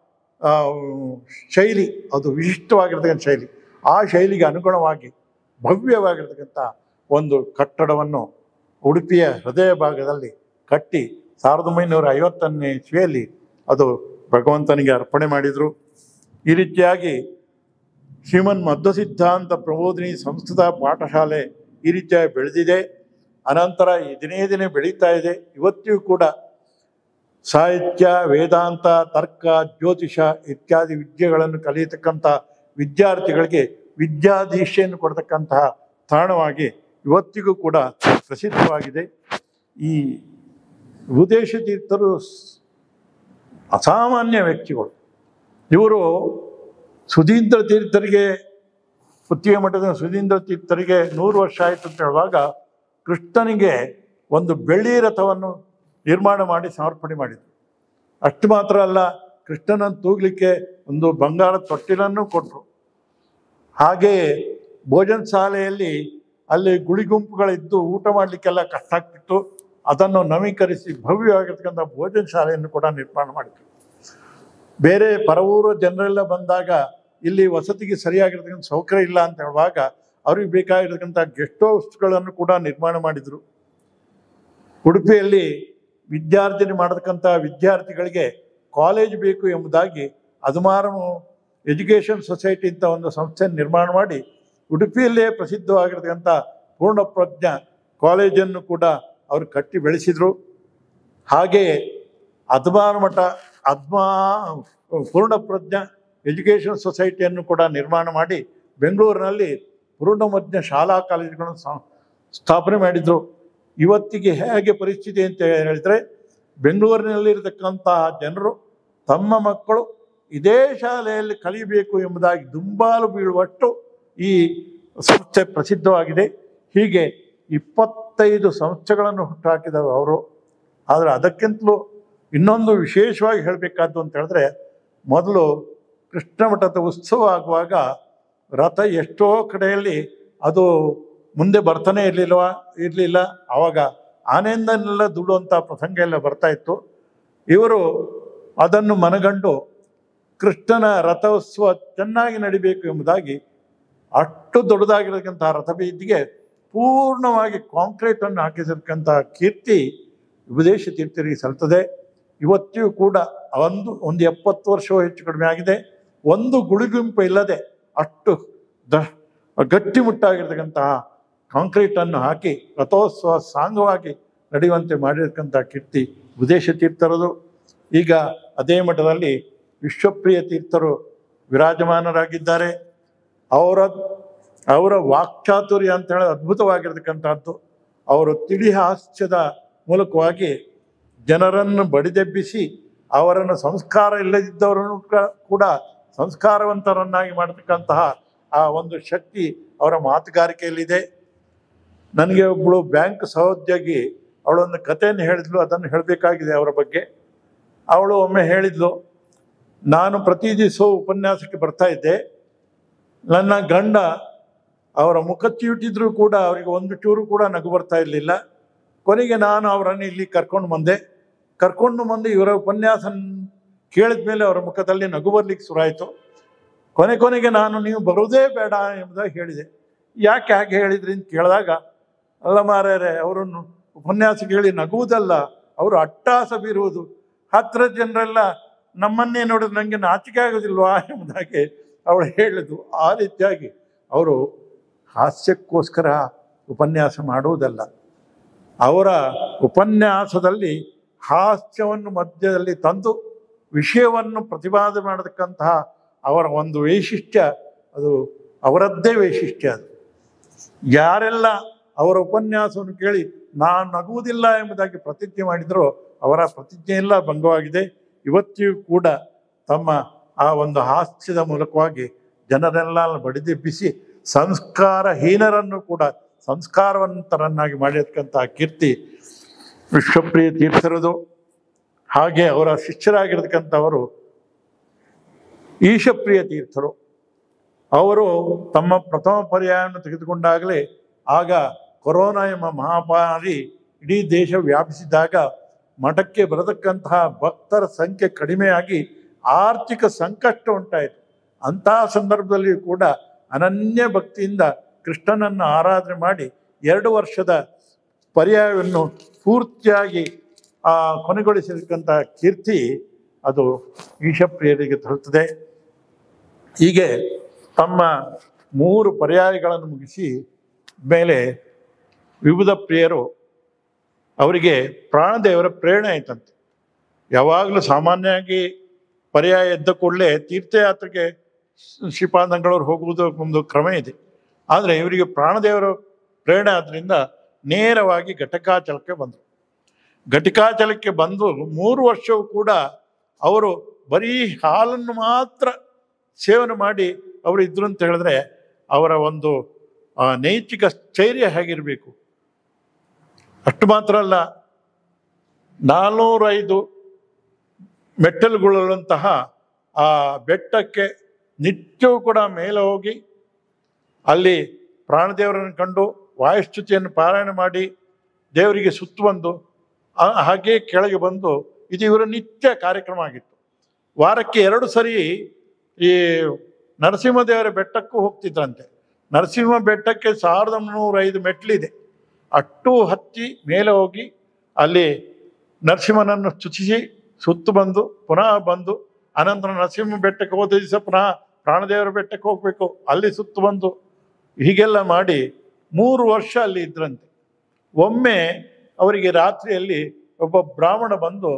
ಶೈಲಿ, ಅದು ವಿಶಿಷ್ಟವಾಗಿರ್ತಕ್ಕಂಥ ಶೈಲಿ, ಆ ಶೈಲಿಗೆ ಅನುಗುಣವಾಗಿ ಭವ್ಯವಾಗಿರ್ತಕ್ಕಂಥ ಒಂದು ಕಟ್ಟಡವನ್ನು ಉಡುಪಿಯ ಹೃದಯ ಭಾಗದಲ್ಲಿ ಕಟ್ಟಿ ಸಾವಿರದ ಒಂಬೈನೂರ ಐವತ್ತನೇ ಇಸ್ವಿಯಲ್ಲಿ ಅದು ಭಗವಂತನಿಗೆ ಅರ್ಪಣೆ ಮಾಡಿದರು. ಈ ರೀತಿಯಾಗಿ ಶ್ರೀಮನ್ ಮಧ್ವ ಸಿದ್ಧಾಂತ ಪ್ರಬೋಧಿನಿ ಸಂಸ್ಕೃತ ಪಾಠಶಾಲೆ ಈ ರೀತಿಯಾಗಿ ಬೆಳೆದಿದೆ. ಅನಂತರ ದಿನೇ ದಿನೇ ಬೆಳೀತಾ ಇದೆ. ಇವತ್ತಿಗೂ ಕೂಡ ಸಾಹಿತ್ಯ, ವೇದಾಂತ, ತರ್ಕ, ಜ್ಯೋತಿಷ ಇತ್ಯಾದಿ ವಿದ್ಯೆಗಳನ್ನು ಕಲಿಯತಕ್ಕಂಥ ವಿದ್ಯಾರ್ಥಿಗಳಿಗೆ ವಿದ್ಯಾದೀಕ್ಷೆಯನ್ನು ಕೊಡ್ತಕ್ಕಂತಹ ತಾಣವಾಗಿ ಇವತ್ತಿಗೂ ಕೂಡ ಪ್ರಸಿದ್ಧವಾಗಿದೆ. ಈ ಭೂದೇಶ ತೀರ್ಥರು ಅಸಾಮಾನ್ಯ ವ್ಯಕ್ತಿಗಳು. ಇವರು ಸುಧೀಂದ್ರ ತೀರ್ಥರಿಗೆ, ಪುತ್ತಿಗೆ ಮಠದ ಸುಧೀಂದ್ರ ತೀರ್ಥರಿಗೆ ನೂರು ವರ್ಷ ಆಯಿತು ಅಂತ ಹೇಳುವಾಗ ಕೃಷ್ಣನಿಗೆ ಒಂದು ಬೆಳ್ಳಿ ರಥವನ್ನು ನಿರ್ಮಾಣ ಮಾಡಿ ಸಮರ್ಪಣೆ ಮಾಡಿದರು. ಅಷ್ಟು ಮಾತ್ರ ಅಲ್ಲ, ಕೃಷ್ಣನನ್ನು ತೂಗಲಿಕ್ಕೆ ಒಂದು ಬಂಗಾರದ ತೊಟ್ಟಿಲನ್ನು ಕೊಟ್ಟರು. ಹಾಗೆಯೇ ಭೋಜನ ಶಾಲೆಯಲ್ಲಿ ಅಲ್ಲಿ ಗುಳಿಗುಂಪುಗಳಿದ್ದು ಊಟ ಮಾಡಲಿಕ್ಕೆಲ್ಲ ಕಷ್ಟ ಆಗ್ತಿತ್ತು. ಅದನ್ನು ನವೀಕರಿಸಿ ಭವ್ಯವಾಗಿರ್ತಕ್ಕಂಥ ಭೋಜನ ಶಾಲೆಯನ್ನು ಕೂಡ ನಿರ್ಮಾಣ ಮಾಡಿದರು. ಬೇರೆ ಪರವೂರು ಜನರೆಲ್ಲ ಬಂದಾಗ ಇಲ್ಲಿ ವಸತಿಗೆ ಸರಿಯಾಗಿರ್ತಕ್ಕಂಥ ಸೌಕರ್ಯ ಇಲ್ಲ ಅಂತ ಹೇಳುವಾಗ ಅವ್ರಿಗೆ ಬೇಕಾಗಿರ್ತಕ್ಕಂಥ ಗೆಸ್ಟ್ ಹೌಸ್ಗಳನ್ನು ಕೂಡ ನಿರ್ಮಾಣ ಮಾಡಿದರು. ಉಡುಪಿಯಲ್ಲಿ ವಿದ್ಯಾರ್ಜನೆ ಮಾಡತಕ್ಕಂಥ ವಿದ್ಯಾರ್ಥಿಗಳಿಗೆ ಕಾಲೇಜ್ ಬೇಕು ಎಂಬುದಾಗಿ ಅದುಮಾರಂ ಎಜುಕೇಷನ್ ಸೊಸೈಟಿ ಅಂತ ಒಂದು ಸಂಸ್ಥೆಯನ್ನು ನಿರ್ಮಾಣ ಮಾಡಿ ಉಡುಪಿಯಲ್ಲೇ ಪ್ರಸಿದ್ಧವಾಗಿರ್ತಕ್ಕಂಥ ಪೂರ್ಣಪ್ರಜ್ಞ ಕಾಲೇಜನ್ನು ಕೂಡ ಅವರು ಕಟ್ಟಿ ಬೆಳೆಸಿದರು. ಹಾಗೆಯೇ ಅದ್ಮಾರ ಮಠ ಅದ್ಮಾ ಪೂರ್ಣಪ್ರಜ್ಞ ಎಜುಕೇಷನ್ ಸೊಸೈಟಿಯನ್ನು ಕೂಡ ನಿರ್ಮಾಣ ಮಾಡಿ ಬೆಂಗಳೂರಿನಲ್ಲಿ ಪೂರ್ಣಪ್ರಜ್ಞ ಶಾಲಾ ಕಾಲೇಜುಗಳನ್ನು ಸ್ಥಾಪನೆ ಮಾಡಿದರು. ಇವತ್ತಿಗೆ ಹೇಗೆ ಪರಿಸ್ಥಿತಿ ಅಂತ ಹೇಳಿದರೆ, ಬೆಂಗಳೂರಿನಲ್ಲಿರತಕ್ಕಂತಹ ಜನರು ತಮ್ಮ ಮಕ್ಕಳು ಇದೇ ಶಾಲೆಯಲ್ಲಿ ಕಲಿಯಬೇಕು ಎಂಬುದಾಗಿ ದುಂಬಾಲು ಬೀಳುವಷ್ಟು ಈ ಸಂಸ್ಥೆ ಪ್ರಸಿದ್ಧವಾಗಿದೆ. ಹೀಗೆ ಇಪ್ಪತ್ತೈದು ಸಂಸ್ಥೆಗಳನ್ನು ಹುಟ್ಟುಹಾಕಿದವರು ಅವರು. ಆದರೆ ಅದಕ್ಕಿಂತಲೂ ಇನ್ನೊಂದು ವಿಶೇಷವಾಗಿ ಹೇಳಬೇಕಾದ್ದು ಅಂತ ಹೇಳಿದ್ರೆ, ಮೊದಲು ಕೃಷ್ಣ ಮಠದ ಉತ್ಸವ ಆಗುವಾಗ ರಥ ಎಷ್ಟೋ ಕಡೆಯಲ್ಲಿ ಅದು ಮುಂದೆ ಬರ್ತಾನೆ ಇರಲಿಲ್ವ ಇರಲಿಲ್ಲ ಆವಾಗ ಆನೆಯಿಂದನೆಲ್ಲ ದುಡುವಂಥ ಪ್ರಸಂಗ ಎಲ್ಲ ಬರ್ತಾ ಇತ್ತು. ಇವರು ಅದನ್ನು ಮನಗಂಡು ಕೃಷ್ಣನ ರಥೋತ್ಸವ ಚೆನ್ನಾಗಿ ನಡಿಬೇಕು ಎಂಬುದಾಗಿ ಅಷ್ಟು ದೊಡ್ಡದಾಗಿರತಕ್ಕಂಥ ರಥಬೀದಿಗೆ ಪೂರ್ಣವಾಗಿ ಕಾಂಕ್ರೀಟನ್ನು ಹಾಕಿಸಿರ್ತಕ್ಕಂಥ ಕೀರ್ತಿ ಉಪದೇಶ ತೀರ್ಥರಿಗೆ ಸಲ್ತದೆ. ಇವತ್ತಿಗೂ ಕೂಡ ಒಂದು ಒಂದು ಎಪ್ಪತ್ತು ವರ್ಷವೂ ಹೆಚ್ಚು ಕಡಿಮೆ ಆಗಿದೆ. ಒಂದು ಗುಳಿಗುಂಪು ಇಲ್ಲದೆ ಅಷ್ಟು ದ ಗಟ್ಟಿಮುಟ್ಟಾಗಿರ್ತಕ್ಕಂತಹ ಕಾಂಕ್ರೀಟನ್ನು ಹಾಕಿ ರಥೋತ್ಸವ ಸಾಂಗವಾಗಿ ನಡೆಯುವಂತೆ ಮಾಡಿರ್ತಕ್ಕಂಥ ಕೀರ್ತಿ ಉಪದೇಶ ತೀರ್ಥರದು. ಈಗ ಅದೇ ಮಠದಲ್ಲಿ ವಿಶ್ವಪ್ರಿಯ ತೀರ್ಥರು ವಿರಾಜಮಾನರಾಗಿದ್ದಾರೆ. ಅವರ ಅವರ ವಾಕ್ಚಾತುರ್ಯ ಅಂತ ಹೇಳೋದು ಅದ್ಭುತವಾಗಿರ್ತಕ್ಕಂಥದ್ದು. ಅವರು ತಿಳಿ ಹಾಸ್ಯದ ಮೂಲಕವಾಗಿ ಜನರನ್ನು ಬಡಿದೆಬ್ಬಿಸಿ ಅವರನ್ನು ಸಂಸ್ಕಾರ ಇಲ್ಲದಿದ್ದವರನ್ನು ಕೂಡ ಸಂಸ್ಕಾರವಂತರನ್ನಾಗಿ ಮಾಡತಕ್ಕಂತಹ ಆ ಒಂದು ಶಕ್ತಿ ಅವರ ಮಾತುಗಾರಿಕೆಯಲ್ಲಿದೆ. ನನಗೆ ಒಬ್ಬಳು ಬ್ಯಾಂಕ್ ಸಹೋದ್ಯೋಗಿ ಅವಳೊಂದು ಕಥೆಯನ್ನು ಹೇಳಿದ್ಲು, ಅದನ್ನು ಹೇಳಬೇಕಾಗಿದೆ ಅವರ ಬಗ್ಗೆ. ಅವಳು ಒಮ್ಮೆ ಹೇಳಿದ್ಲು, ನಾನು ಪ್ರತಿ ದಿವಸ ಉಪನ್ಯಾಸಕ್ಕೆ ಬರ್ತಾ ಇದ್ದೆ. ನನ್ನ ಗಂಡ ಅವರ ಮುಖ ಚೀಟಿದ್ರೂ ಕೂಡ ಅವರಿಗೆ ಒಂದು ಚೂರು ಕೂಡ ನಗು ಬರ್ತಾ ಇರಲಿಲ್ಲ. ಕೊನೆಗೆ ನಾನು ಅವರನ್ನು ಇಲ್ಲಿ ಕರ್ಕೊಂಡು ಬಂದೆ. ಕರ್ಕೊಂಡು ಬಂದು ಇವರ ಉಪನ್ಯಾಸ ಕೇಳಿದ ಮೇಲೆ ಅವರ ಮುಖದಲ್ಲಿ ನಗು ಬರಲಿಕ್ಕೆ ಶುರುವಾಯಿತು. ಕೊನೆ ಕೊನೆಗೆ ನಾನು ನೀವು ಬರೋದೇ ಬೇಡ ಎಂಬುದಾಗಿ ಹೇಳಿದೆ. ಯಾಕೆ ಹಾಗೆ ಹೇಳಿದ್ರಿ ಅಂತ ಕೇಳಿದಾಗ, ಅಲ್ಲ ಮಾರ್ಯಾರೆ, ಅವರನ್ನು ಉಪನ್ಯಾಸ ಕೇಳಿ ನಗುವುದಲ್ಲ, ಅವರು ಅಟ್ಟಾಸ ಬೀರುವುದು. ಹತ್ತಿರ ಜನರೆಲ್ಲ ನಮ್ಮನ್ನೇ ನೋಡಿದ್ರೆ ನನಗೆ ನಾಚಿಕೆ ಆಗೋದಿಲ್ವಾ ಎಂಬುದಾಗಿ ಅವಳು ಹೇಳಿದ್ದು. ಆ ರೀತಿಯಾಗಿ ಅವರು ಹಾಸ್ಯಕ್ಕೋಸ್ಕರ ಉಪನ್ಯಾಸ ಮಾಡುವುದಲ್ಲ, ಅವರ ಉಪನ್ಯಾಸದಲ್ಲಿ ಹಾಸ್ಯವನ್ನು ಮಧ್ಯದಲ್ಲಿ ತಂದು ವಿಷಯವನ್ನು ಪ್ರತಿಪಾದನೆ ಮಾಡತಕ್ಕಂತಹ ಅವರ ಒಂದು ವೈಶಿಷ್ಟ್ಯ, ಅದು ಅವರದ್ದೇ ವೈಶಿಷ್ಟ್ಯ. ಅದು ಯಾರೆಲ್ಲ ಅವರ ಉಪನ್ಯಾಸವನ್ನು ಕೇಳಿ ನಾನು ನಗುವುದಿಲ್ಲ ಎಂಬುದಾಗಿ ಪ್ರತಿಜ್ಞೆ ಮಾಡಿದರೋ ಅವರ ಪ್ರತಿಜ್ಞೆ ಎಲ್ಲ ಭಂಗವಾಗಿದೆ. ಇವತ್ತಿಗೂ ಕೂಡ ತಮ್ಮ ಆ ಒಂದು ಹಾಸ್ಯದ ಮೂಲಕವಾಗಿ ಜನರೆಲ್ಲ ಬಡಿದೆಬ್ಬಿಸಿ ಸಂಸ್ಕಾರಹೀನರನ್ನು ಕೂಡ ಸಂಸ್ಕಾರವಂತರನ್ನಾಗಿ ಮಾಡಿರ್ತಕ್ಕಂಥ ಕೀರ್ತಿ ವಿಶ್ವಪ್ರಿಯ ತೀರ್ಥರದು. ಹಾಗೆ ಅವರ ಶಿಷ್ಯರಾಗಿರ್ತಕ್ಕಂಥವರು ಈಶಪ್ರಿಯ ತೀರ್ಥರು. ಅವರು ತಮ್ಮ ಪ್ರಥಮ ಪರ್ಯಾಯವನ್ನು ತೆಗೆದುಕೊಂಡಾಗಲೇ ಆಗ ಕೊರೋನಾ ಎಂಬ ಮಹಾಮಾರಿ ಇಡೀ ದೇಶ ವ್ಯಾಪಿಸಿದಾಗ ಮಠಕ್ಕೆ ಬರತಕ್ಕಂತಹ ಭಕ್ತರ ಸಂಖ್ಯೆ ಕಡಿಮೆಯಾಗಿ ಆರ್ಥಿಕ ಸಂಕಷ್ಟ ಉಂಟಾಯಿತು. ಅಂತಹ ಸಂದರ್ಭದಲ್ಲಿಯೂ ಕೂಡ ಅನನ್ಯ ಭಕ್ತಿಯಿಂದ ಕೃಷ್ಣನನ್ನು ಆರಾಧನೆ ಮಾಡಿ ಎರಡು ವರ್ಷದ ಪರ್ಯಾಯವನ್ನು ಪೂರ್ತಿಯಾಗಿ ಆ ಕೊನೆಗೊಳಿಸಿರ್ತಕ್ಕಂಥ ಕೀರ್ತಿ ಅದು ಈಶಪ್ರಿಯರಿಗೆ ತರುತ್ತದೆ. ಹೀಗೆ ತಮ್ಮ ಮೂರು ಪರ್ಯಾಯಗಳನ್ನು ಮುಗಿಸಿ ಮೇಲೆ ವಿಬುಧ ಪ್ರಿಯರು ಅವರಿಗೆ ಪ್ರಾಣದೇವರ ಪ್ರೇರಣೆ ಆಯ್ತಂತೆ. ಯಾವಾಗಲೂ ಸಾಮಾನ್ಯವಾಗಿ ಪರ್ಯಾಯ ಎದ್ದ ಕೂಡಲೇ ತೀರ್ಥಯಾತ್ರೆಗೆ ಶ್ರೀಪಾದಂಗಳವ್ರು ಹೋಗುವುದು ಒಂದು ಕ್ರಮ ಇದೆ. ಆದರೆ ಇವರಿಗೆ ಪ್ರಾಣದೇವರ ಪ್ರೇರಣೆ ಆದ್ದರಿಂದ ನೇರವಾಗಿ ಘಟಕಾಚಲಕ್ಕೆ ಬಂದರು. ಘಟಿಕಾಚಲಕ್ಕೆ ಬಂದು ಮೂರು ವರ್ಷವೂ ಕೂಡ ಅವರು ಬರೀ ಹಾಲನ್ನು ಮಾತ್ರ ಸೇವನೆ ಮಾಡಿ ಅವರು ಇದ್ರು ಅಂತ ಹೇಳಿದ್ರೆ ಅವರ ಒಂದು ನೈತಿಕ ಸ್ಥೈರ್ಯ ಹೇಗಿರಬೇಕು. ಅಷ್ಟು ಮಾತ್ರ ಅಲ್ಲ, ನಾಲ್ನೂರೈದು ಮೆಟ್ಟಲುಗಳಂತಹ ಆ ಬೆಟ್ಟಕ್ಕೆ ನಿತ್ಯವೂ ಕೂಡ ಮೇಲೆ ಹೋಗಿ ಅಲ್ಲಿ ಪ್ರಾಣದೇವರನ್ನು ಕಂಡು ವಾಯುಸ್ತುತಿಯನ್ನು ಪಾರಾಯಣ ಮಾಡಿ ದೇವರಿಗೆ ಸುತ್ತು ಬಂದು ಹಾಗೆ ಕೆಳಗೆ ಬಂದು ಇದು ಇವರ ನಿತ್ಯ ಕಾರ್ಯಕ್ರಮ ಆಗಿತ್ತು. ವಾರಕ್ಕೆ ಎರಡು ಸರಿ ಈ ನರಸಿಂಹದೇವರ ಬೆಟ್ಟಕ್ಕೂ ಹೋಗ್ತಿದ್ರಂತೆ. ನರಸಿಂಹ ಬೆಟ್ಟಕ್ಕೆ ಸಾವಿರದ ಮುನ್ನೂರೈದು ಮೆಟ್ಲಿದೆ. ಅಷ್ಟು ಹತ್ತಿ ಮೇಲೆ ಹೋಗಿ ಅಲ್ಲಿ ನರಸಿಂಹನನ್ನು ಸ್ತುತಿಸಿ ಸುತ್ತು ಬಂದು ಪುನಃ ಬಂದು ಅನಂತರ ನರಸಿಂಹ ಬೆಟ್ಟಕ್ಕೆ ಹೋದ ದಿವಸ ಪುನಃ ಪ್ರಾಣದೇವರ ಬೆಟ್ಟಕ್ಕೆ ಹೋಗಬೇಕು, ಅಲ್ಲಿ ಸುತ್ತು ಬಂದು ಹೀಗೆಲ್ಲ ಮಾಡಿ ಮೂರು ವರ್ಷ ಅಲ್ಲಿ ಇದ್ರಂತೆ. ಒಮ್ಮೆ ಅವರಿಗೆ ರಾತ್ರಿಯಲ್ಲಿ ಒಬ್ಬ ಬ್ರಾಹ್ಮಣ ಬಂದು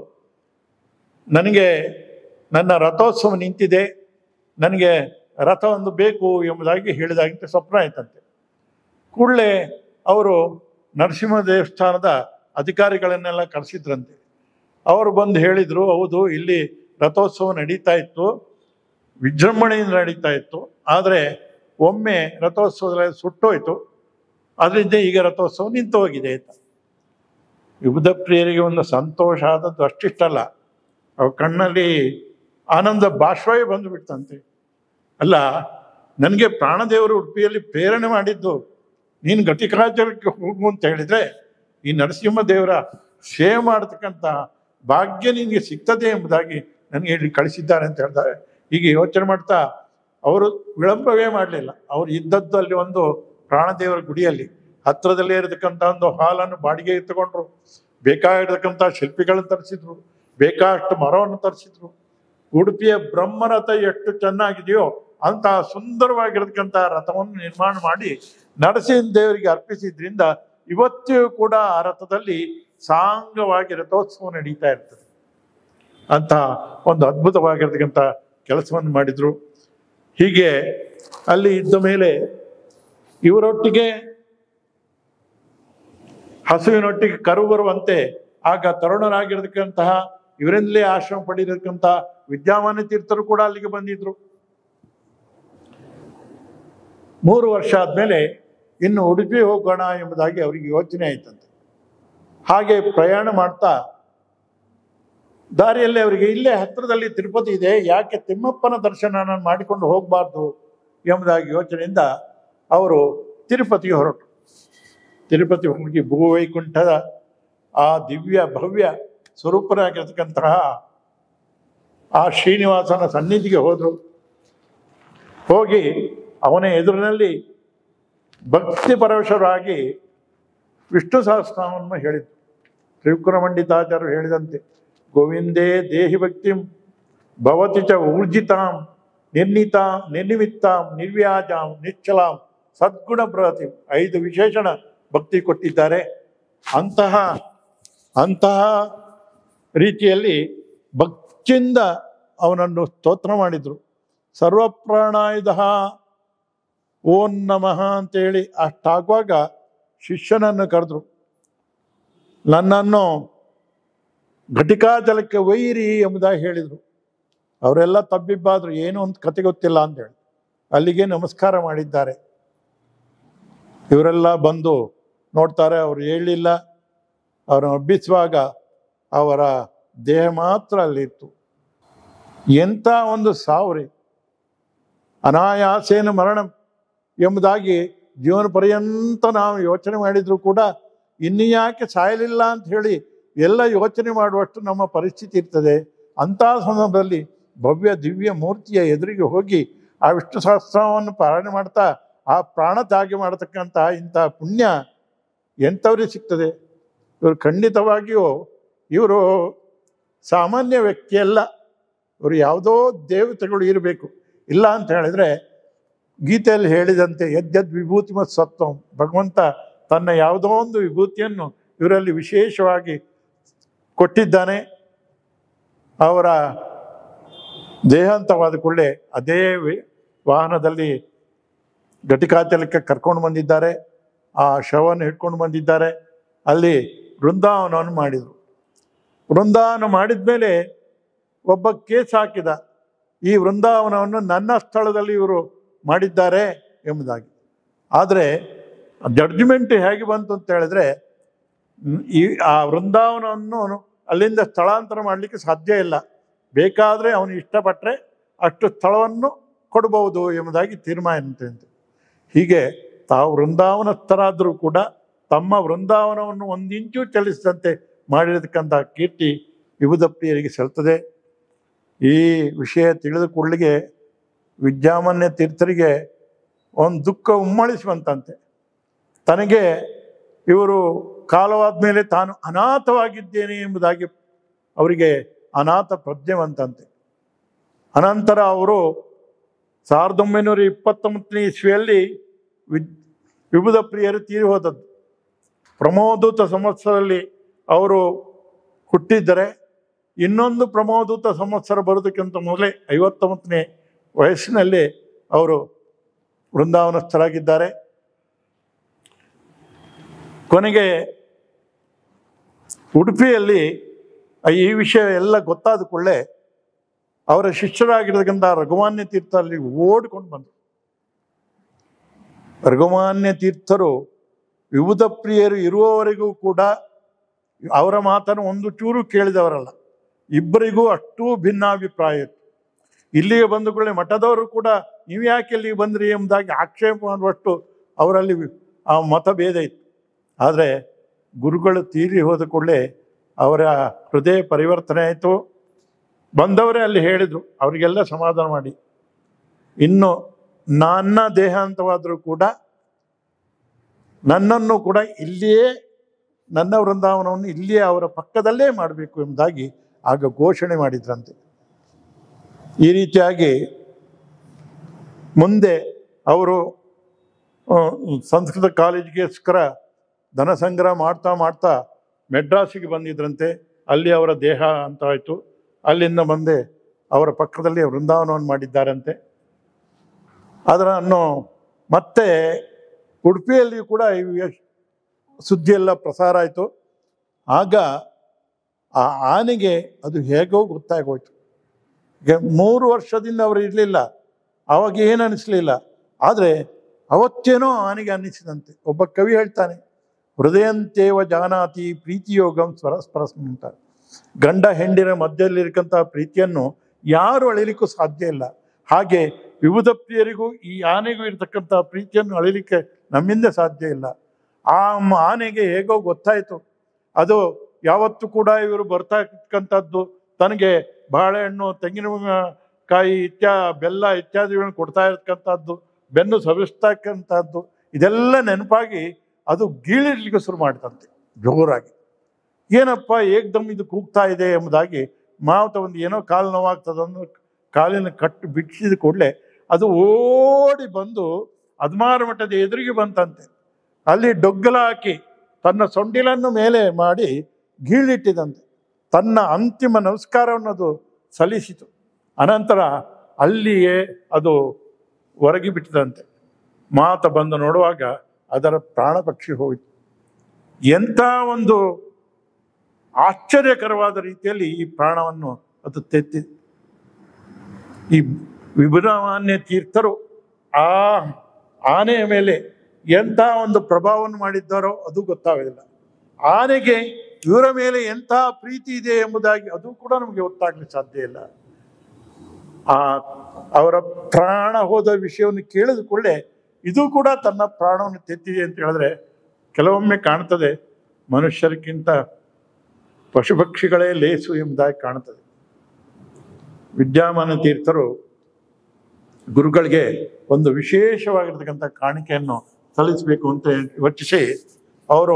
ನನಗೆ ನನ್ನ ರಥೋತ್ಸವ ನಿಂತಿದೆ, ನನಗೆ ರಥ ಒಂದು ಬೇಕು ಎಂಬುದಾಗಿ ಹೇಳಿದಾಗಿಂತ ಸ್ವಪ್ನ ಆಯ್ತಂತೆ. ಕೂಡಲೇ ಅವರು ನರಸಿಂಹ ದೇವಸ್ಥಾನದ ಅಧಿಕಾರಿಗಳನ್ನೆಲ್ಲ ಕರೆಸಿದ್ರಂತೆ. ಅವರು ಬಂದು ಹೇಳಿದರು, ಹೌದು ಇಲ್ಲಿ ರಥೋತ್ಸವ ನಡೀತಾ ಇತ್ತು, ವಿಜೃಂಭಣೆಯಿಂದ ನಡೀತಾ ಇತ್ತು, ಆದರೆ ಒಮ್ಮೆ ರಥೋತ್ಸವದಲ್ಲಿ ಸುಟ್ಟೋಯ್ತು, ಅದರಿಂದ ಈಗ ರಥೋತ್ಸವ ನಿಂತು ಹೋಗಿದೆ ಅಂತ. ವಿಬುಧ ಪ್ರಿಯರಿಗೆ ಒಂದು ಸಂತೋಷ ಆದದ್ದು ಅಷ್ಟಿಷ್ಟಲ್ಲ, ಅವ್ರ ಕಣ್ಣಲ್ಲಿ ಆನಂದ ಬಾಷ್ಪವೇ ಬಂದು ಬಿಡ್ತಂತೆ. ಅಲ್ಲ, ನನಗೆ ಪ್ರಾಣದೇವರು ಉಡುಪಿಯಲ್ಲಿ ಪ್ರೇರಣೆ ಮಾಡಿದ್ದು ನೀನು ಘಟಿಕಾಚಲಕ್ಕೆ ಹೋಗು ಅಂತ ಹೇಳಿದರೆ ಈ ನರಸಿಂಹ ದೇವರ ಸೇವೆ ಮಾಡತಕ್ಕಂಥ ಭಾಗ್ಯ ನಿನಗೆ ಸಿಗ್ತದೆ ಎಂಬುದಾಗಿ ನನಗೆ ಹೇಳಿ ಕಳಿಸಿದ್ದಾರೆ ಅಂತ ಹೇಳ್ತಾರೆ. ಹೀಗೆ ಯೋಚನೆ ಮಾಡ್ತಾ ಅವರು ವಿಳಂಬವೇ ಮಾಡಲಿಲ್ಲ. ಅವರು ಇದ್ದದ್ದು ಅಲ್ಲಿ ಒಂದು ಪ್ರಾಣದೇವರ ಗುಡಿಯಲ್ಲಿ ಹತ್ತಿರದಲ್ಲೇ ಇರತಕ್ಕಂಥ ಒಂದು ಹಾಲನ್ನು ಬಾಡಿಗೆಗೆ ತಗೊಂಡ್ರು, ಬೇಕಾಗಿರ್ತಕ್ಕಂಥ ಶಿಲ್ಪಿಗಳನ್ನು ತರಿಸಿದ್ರು, ಬೇಕಾದಷ್ಟು ಮರವನ್ನು ತರಿಸಿದ್ರು. ಉಡುಪಿಯ ಬ್ರಹ್ಮರಥ ಎಷ್ಟು ಚೆನ್ನಾಗಿದೆಯೋ ಅಂತಹ ಸುಂದರವಾಗಿರತಕ್ಕಂಥ ರಥವನ್ನು ನಿರ್ಮಾಣ ಮಾಡಿ ನರಸಿಂಹ ದೇವರಿಗೆ ಅರ್ಪಿಸಿದ್ರಿಂದ ಇವತ್ತಿಗೂ ಕೂಡ ಆ ರಥದಲ್ಲಿ ಸಾಂಗವಾಗಿ ರಥೋತ್ಸವ ನಡೀತಾ ಇರ್ತದೆ. ಅಂತಹ ಒಂದು ಅದ್ಭುತವಾಗಿರ್ತಕ್ಕಂಥ ಕೆಲಸವನ್ನು ಮಾಡಿದರು. ಹೀಗೆ ಅಲ್ಲಿ ಇದ್ದ ಮೇಲೆ ಇವರೊಟ್ಟಿಗೆ ಹಸುವಿನೊಟ್ಟಿಗೆ ಕರು ಬರುವಂತೆ ಆಗ ತರುಣರಾಗಿರ್ತಕ್ಕಂತಹ ಇವರಿಂದಲೇ ಆಶ್ರಮ ಪಡೆದಿರ್ತಕ್ಕಂಥ ವಿದ್ಯಾಮಾನ್ಯ ತೀರ್ಥರು ಕೂಡ ಅಲ್ಲಿಗೆ ಬಂದಿದ್ರು. ಮೂರು ವರ್ಷ ಆದಮೇಲೆ ಇನ್ನು ಉಡುಪಿ ಹೋಗೋಣ ಎಂಬುದಾಗಿ ಅವರಿಗೆ ಯೋಚನೆ ಆಯ್ತಂತೆ. ಹಾಗೆ ಪ್ರಯಾಣ ಮಾಡ್ತಾ ದಾರಿಯಲ್ಲಿ ಅವರಿಗೆ ಇಲ್ಲೇ ಹತ್ತಿರದಲ್ಲಿ ತಿರುಪತಿ ಇದೆ, ಯಾಕೆ ತಿಮ್ಮಪ್ಪನ ದರ್ಶನ ನಾನು ಮಾಡಿಕೊಂಡು ಹೋಗಬಾರ್ದು ಎಂಬುದಾಗಿ ಯೋಚನೆಯಿಂದ ಅವರು ತಿರುಪತಿಗೆ ಹೊರಟರು. ತಿರುಪತಿ ಹೋಗಿ ಭೂವೈಕುಂಠದ ಆ ದಿವ್ಯ ಭವ್ಯ ಸ್ವರೂಪರಾಗಿರ್ತಕ್ಕಂತಹ ಆ ಶ್ರೀನಿವಾಸನ ಸನ್ನಿಧಿಗೆ ಹೋದರು. ಹೋಗಿ ಅವನ ಎದುರಿನಲ್ಲಿ ಭಕ್ತಿ ಪರವಶರಾಗಿ ವಿಷ್ಣು ಸಹಸ್ರನಾಮವನ್ನು ಹೇಳಿದರು. ತ್ರಿವಿಕ್ರಮಂಡಿತಾಚಾರ್ಯರು ಹೇಳಿದಂತೆ ಗೋವಿಂದೇ ದೇಹಿ ಭಕ್ತಿಂ ಭವತಿ ಚ ಊರ್ಜಿತಾಂ ನಿರ್ನಿತಾಂ ನಿರ್ನಿಮಿತ್ತಾಂ ನಿರ್ವ್ಯಾಜಾಂ ನಿಶ್ಚಲಾಂ ಸದ್ಗುಣ ಪ್ರತಿಂ ಐದು ವಿಶೇಷಣ ಭಕ್ತಿ ಕೊಟ್ಟಿದ್ದಾರೆ. ಅಂತಹ ಅಂತಹ ರೀತಿಯಲ್ಲಿ ಭಕ್ತಿಯಿಂದ ಅವನನ್ನು ಸ್ತೋತ್ರ ಮಾಡಿದರು. ಸರ್ವಪ್ರಾಣಾಯುಧ ಓಂ ನಮಃ ಅಂತೇಳಿ ಅಷ್ಟಾಗುವಾಗ ಶಿಷ್ಯನನ್ನು ಕರೆದ್ರು. ನನ್ನನ್ನು ಘಟಿಕಾಚಲಕ್ಕೆ ಒಯ್ಯಿರಿ ಎಂಬುದಾಗಿ ಹೇಳಿದರು. ಅವರೆಲ್ಲ ತಬ್ಬಿಬ್ಬಾದರು, ಏನು ಅಂತ ಕತೆ ಗೊತ್ತಿಲ್ಲ ಅಂತೇಳಿ ಅಲ್ಲಿಗೆ ನಮಸ್ಕಾರ ಮಾಡಿದ್ದಾರೆ. ಇವರೆಲ್ಲ ಬಂದು ನೋಡ್ತಾರೆ, ಅವರು ಹೇಳಲಿಲ್ಲ. ಅವರನ್ನು ಹಬ್ಬಿಸುವಾಗ ಅವರ ದೇಹ ಮಾತ್ರ ಅಲ್ಲಿತ್ತು. ಎಂಥ ಒಂದು ಸಾವುರಿ, ಅನಾಯಾಸೇನ ಮರಣ ಎಂಬುದಾಗಿ ಜೀವನ ಪರ್ಯಂತ ನಾವು ಯೋಚನೆ ಮಾಡಿದರೂ ಕೂಡ ಇನ್ನು ಯಾಕೆ ಸಾಯಲಿಲ್ಲ ಅಂತ ಹೇಳಿ ಎಲ್ಲ ಯೋಚನೆ ಮಾಡುವಷ್ಟು ನಮ್ಮ ಪರಿಸ್ಥಿತಿ ಇರ್ತದೆ. ಅಂಥ ಸಂದರ್ಭದಲ್ಲಿ ಭವ್ಯ ದಿವ್ಯ ಮೂರ್ತಿಯ ಎದುರಿಗೆ ಹೋಗಿ ಆ ವಿಷ್ಣು ಸಹಸ್ರನಾಮವನ್ನು ಪಾರಾಯಣ ಮಾಡ್ತಾ ಆ ಪ್ರಾಣ ತ್ಯಾಗ ಮಾಡತಕ್ಕಂಥ ಇಂಥ ಪುಣ್ಯ ಎಂಥವ್ರಿಗೆ ಸಿಗ್ತದೆ? ಇವರು ಖಂಡಿತವಾಗಿಯೂ ಇವರು ಸಾಮಾನ್ಯ ವ್ಯಕ್ತಿಯಲ್ಲ, ಇವರು ಯಾವುದೋ ದೇವತೆಗಳು ಇರಬೇಕು. ಇಲ್ಲ ಅಂತ ಹೇಳಿದರೆ ಗೀತೆಯಲ್ಲಿ ಹೇಳಿದಂತೆ ಯದ್ಯದ್ ವಿಭೂತಿ ಮತ್ತು ಸತ್ವಂ, ಭಗವಂತ ತನ್ನ ಯಾವುದೋ ಒಂದು ವಿಭೂತಿಯನ್ನು ಇವರಲ್ಲಿ ವಿಶೇಷವಾಗಿ ಕೊಟ್ಟಿದ್ದಾನೆ. ಅವರ ದೇಹಾಂತವಾದ ಕೂಡಲೇ ಅದೇ ವಾಹನದಲ್ಲಿ ಘಟಿಕಾಚಲಕ್ಕೆ ಕರ್ಕೊಂಡು ಬಂದಿದ್ದಾರೆ, ಆ ಶವವನ್ನು ಹಿಡ್ಕೊಂಡು ಬಂದಿದ್ದಾರೆ. ಅಲ್ಲಿ ವೃಂದಾವನವನ್ನು ಮಾಡಿದರು. ವೃಂದಾವನ ಮಾಡಿದ ಮೇಲೆ ಒಬ್ಬ ಕೇಸ್ ಹಾಕಿದ, ಈ ವೃಂದಾವನವನ್ನು ನನ್ನ ಸ್ಥಳದಲ್ಲಿ ಇವರು ಮಾಡಿದ್ದಾರೆ ಎಂಬುದಾಗಿ. ಆದರೆ ಜಡ್ಜ್ಮೆಂಟ್ ಹೇಗೆ ಬಂತು ಅಂತ ಹೇಳಿದ್ರೆ, ಈ ಆ ವೃಂದಾವನವನ್ನು ಅಲ್ಲಿಂದ ಸ್ಥಳಾಂತರ ಮಾಡಲಿಕ್ಕೆ ಸಾಧ್ಯ ಇಲ್ಲ, ಬೇಕಾದರೆ ಅವನು ಇಷ್ಟಪಟ್ಟರೆ ಅಷ್ಟು ಸ್ಥಳವನ್ನು ಕೊಡಬಹುದು ಎಂಬುದಾಗಿ ತೀರ್ಮಾನ ಅಂತ. ಹೀಗೆ ತಾವು ವೃಂದಾವನಸ್ಥರಾದರೂ ಕೂಡ ತಮ್ಮ ವೃಂದಾವನವನ್ನು ಒಂದಿಂಚು ಚಲಿಸಿದಂತೆ ಮಾಡಿರತಕ್ಕಂಥ ಕೀರ್ತಿ ವಿಭುಧ ಪ್ರಿಯರಿಗೆ ಸಲ್ತದೆ. ಈ ವಿಷಯ ತಿಳಿದ ಕೂಡಲಿಗೆ ವಿದ್ಯಾಮಾನ್ಯ ತೀರ್ಥರಿಗೆ ಒಂದು ದುಃಖ ಉಮ್ಮಳಿಸುವಂತಂತೆ. ತನಗೆ ಇವರು ಕಾಲವಾದ ಮೇಲೆ ತಾನು ಅನಾಥವಾಗಿದ್ದೇನೆ ಎಂಬುದಾಗಿ ಅವರಿಗೆ ಅನಾಥ ಪ್ರಜ್ಞೆವಂತಂತೆ. ಅನಂತರ ಅವರು ಸಾವಿರದ ಒಂಬೈನೂರ ಇಪ್ಪತ್ತೊಂಬತ್ತನೇ ಇಸ್ವಿಯಲ್ಲಿ ವಿದ್ ವಿಭುಧ ಪ್ರಿಯರು ತೀರಿ ಹೋದದ್ದು. ಪ್ರಮೋದೂತ ಸಂವತ್ಸರದಲ್ಲಿ ಅವರು ಹುಟ್ಟಿದ್ದರೆ, ಇನ್ನೊಂದು ಪ್ರಮೋದೂತ ಸಂವತ್ಸರ ಬರೋದಕ್ಕಿಂತ ಮೊದಲೇ ಐವತ್ತೊಂಬತ್ತನೇ ವಯಸ್ಸಿನಲ್ಲಿ ಅವರು ವೃಂದಾವನಸ್ಥರಾಗಿದ್ದಾರೆ. ಕೊನೆಗೆ ಉಡುಪಿಯಲ್ಲಿ ಈ ವಿಷಯ ಎಲ್ಲ ಗೊತ್ತಾದ ಕೂಡಲೇ ಅವರ ಶಿಷ್ಯರಾಗಿರ್ತಕ್ಕಂಥ ರಘುಮಾನ್ಯ ತೀರ್ಥ ಅಲ್ಲಿ ಓಡಿಕೊಂಡು ಬಂದರು. ರಘುಮಾನ್ಯ ತೀರ್ಥರು ವಿಭುಧ ಪ್ರಿಯರು ಇರುವವರೆಗೂ ಕೂಡ ಅವರ ಮಾತನ್ನು ಒಂದು ಚೂರು ಕೇಳಿದವರಲ್ಲ. ಇಬ್ಬರಿಗೂ ಅಷ್ಟೂ ಭಿನ್ನಾಭಿಪ್ರಾಯ ಇತ್ತು. ಇಲ್ಲಿಗೆ ಬಂದ ಕೂಡಲೇ ಮಠದವರು ಕೂಡ ನೀವು ಯಾಕೆ ಇಲ್ಲಿಗೆ ಬಂದ್ರಿ ಎಂಬುದಾಗಿ ಆಕ್ಷೇಪ ಮಾಡುವಷ್ಟು ಅವರಲ್ಲಿ ಆ ಮತಭೇದ ಇತ್ತು. ಆದರೆ ಗುರುಗಳು ತೀರಿ ಹೋದ ಕೂಡಲೇ ಅವರ ಹೃದಯ ಪರಿವರ್ತನೆ ಆಯಿತು. ಬಂದವರೇ ಅಲ್ಲಿ ಹೇಳಿದರು, ಅವರಿಗೆಲ್ಲ ಸಮಾಧಾನ ಮಾಡಿ, ಇನ್ನು ನನ್ನ ದೇಹಾಂತವಾದರೂ ಕೂಡ ನನ್ನನ್ನು ಕೂಡ ಇಲ್ಲಿಯೇ, ನನ್ನ ವೃಂದಾವನವನ್ನು ಇಲ್ಲಿಯೇ ಅವರ ಪಕ್ಕದಲ್ಲೇ ಮಾಡಬೇಕು ಎಂಬುದಾಗಿ ಆಗ ಘೋಷಣೆ ಮಾಡಿದ್ರಂತೆ. ಈ ರೀತಿಯಾಗಿ ಮುಂದೆ ಅವರು ಸಂಸ್ಕೃತ ಕಾಲೇಜಿಗೆಸ್ಕರ ಧನ ಸಂಗ್ರಹ ಮಾಡ್ತಾ ಮಾಡ್ತಾ ಮೆಡ್ರಾಸಿಗೆ ಬಂದಿದ್ರಂತೆ. ಅಲ್ಲಿ ಅವರ ದೇಹ ಅಂತ ಆಯಿತು. ಅಲ್ಲಿಂದ ಬಂದೆ ಅವರ ಪಕ್ಕದಲ್ಲಿ ವೃಂದಾವನವನ್ನು ಮಾಡಿದ್ದಾರಂತೆ. ಅದನ್ನು ಮತ್ತೆ ಉಡುಪಿಯಲ್ಲಿ ಕೂಡ ಈ ಸುದ್ದಿಯೆಲ್ಲ ಪ್ರಸಾರ ಆಯಿತು. ಆಗ ಆ ಆನೆಗೆ ಅದು ಹೇಗೋ ಗೊತ್ತಾಗೋಯ್ತು. ಈಗ ಮೂರು ವರ್ಷದಿಂದ ಅವರು ಇರಲಿಲ್ಲ, ಆವಾಗ ಏನು ಅನ್ನಿಸ್ಲಿಲ್ಲ. ಆದರೆ ಅವತ್ತೇನೋ ಆನೆಗೆ ಅನ್ನಿಸಿದಂತೆ. ಒಬ್ಬ ಕವಿ ಹೇಳ್ತಾನೆ, ಹೃದಯಂತೇವ ಜಾನಾತಿ ಪ್ರೀತಿಯೋಗಂ ಸ್ವರಸ್ಪರಸ್ಮ ಅಂತ. ಗಂಡ ಹೆಂಡಿನ ಮಧ್ಯದಲ್ಲಿರ್ತಕ್ಕಂಥ ಪ್ರೀತಿಯನ್ನು ಯಾರು ಅಳಿಲಿಕ್ಕೂ ಸಾಧ್ಯ ಇಲ್ಲ. ಹಾಗೆ ವಿಭುಧ ಪ್ರಿಯರಿಗೂ ಈ ಆನೆಗೂ ಇರತಕ್ಕಂಥ ಪ್ರೀತಿಯನ್ನು ಅಳಿಲಿಕ್ಕೆ ನಮ್ಮಿಂದ ಸಾಧ್ಯ ಇಲ್ಲ. ಆ ಆನೆಗೆ ಹೇಗೋ ಗೊತ್ತಾಯಿತು. ಅದು ಯಾವತ್ತೂ ಕೂಡ ಇವರು ಬರ್ತಾ ಇರ್ತಕ್ಕಂಥದ್ದು ತನಗೆ ಬಾಳೆಹಣ್ಣು, ತೆಂಗಿನಕಾಯಿ ಇತ್ಯಾ ಬೆಲ್ಲ ಇತ್ಯಾದಿಗಳನ್ನು ಕೊಡ್ತಾ ಇರ್ತಕ್ಕಂಥದ್ದು, ಬೆನ್ನು ಸವಿಸ್ತಕ್ಕಂಥದ್ದು, ಇದೆಲ್ಲ ನೆನಪಾಗಿ ಅದು ಗೀಳಿರ್ಲಿಕ್ಕೆ ಶುರು ಮಾಡ್ತಂತೆ ಜೋರಾಗಿ. ಏನಪ್ಪ ಏಕ್ದಮ್ ಇದು ಕೂಗ್ತಾ ಇದೆ ಎಂಬುದಾಗಿ ಮಾವತ ಒಂದು ಏನೋ ಕಾಲು ನೋವಾಗ್ತದಂದು ಕಾಲಿನ ಕಟ್ಟು ಬಿಡಿಸಿದ ಕೂಡಲೇ ಅದು ಓಡಿ ಬಂದು ಹದಿಮಾರು ಮಠದ ಎದುರಿಗೆ ಬಂತಂತೆ. ಅಲ್ಲಿ ಡೊಗ್ಗಲ ಹಾಕಿ ತನ್ನ ಸೊಂಡಿಲನ್ನು ಮೇಲೆ ಮಾಡಿ ಗೀಳಿಟ್ಟಿದಂತೆ. ತನ್ನ ಅಂತಿಮ ನಮಸ್ಕಾರವನ್ನು ಅದು ಸಲ್ಲಿಸಿತು. ಅನಂತರ ಅಲ್ಲಿಯೇ ಅದು ಹೊರಗಿ ಬಿಟ್ಟಿದಂತೆ. ಮಾತ ಬಂದು ನೋಡುವಾಗ ಅದರ ಪ್ರಾಣ ಪಕ್ಷಿ ಹೋಯಿತು. ಎಂಥ ಒಂದು ಆಶ್ಚರ್ಯಕರವಾದ ರೀತಿಯಲ್ಲಿ ಈ ಪ್ರಾಣವನ್ನು ಅದು ತೆತ್ತಿ. ಈ ವಿಭುಧಮಾನ್ಯ ತೀರ್ಥರು ಆ ಆನೆಯ ಮೇಲೆ ಎಂಥ ಒಂದು ಪ್ರಭಾವವನ್ನು ಮಾಡಿದ್ದಾರೋ ಅದು ಗೊತ್ತಾಗೋದಿಲ್ಲ. ಆನೆಗೆ ಇವರ ಮೇಲೆ ಎಂಥ ಪ್ರೀತಿ ಇದೆ ಎಂಬುದಾಗಿ ಅದು ಕೂಡ ನಮಗೆ ಗೊತ್ತಾಗಲಿಕ್ಕೆ ಸಾಧ್ಯ ಇಲ್ಲ. ಆ ಅವರ ಪ್ರಾಣ ಹೋದ ವಿಷಯವನ್ನು ಕೇಳಿದ ಕೂಡಲೇ ಇದು ಕೂಡ ತನ್ನ ಪ್ರಾಣವನ್ನು ತೆತ್ತಿದೆ ಅಂತ ಹೇಳಿದ್ರೆ ಕೆಲವೊಮ್ಮೆ ಕಾಣ್ತದೆ ಮನುಷ್ಯರಿಗಿಂತ ಪಶುಪಕ್ಷಿಗಳೇ ಲೇಸು ಎಂಬುದಾಗಿ ಕಾಣುತ್ತದೆ. ವಿದ್ಯಾಮಾನ ತೀರ್ಥರು ಗುರುಗಳಿಗೆ ಒಂದು ವಿಶೇಷವಾಗಿರ್ತಕ್ಕಂಥ ಕಾಣಿಕೆಯನ್ನು ಸಲ್ಲಿಸಬೇಕು ಅಂತ ಯೋಚಿಸಿ ಅವರು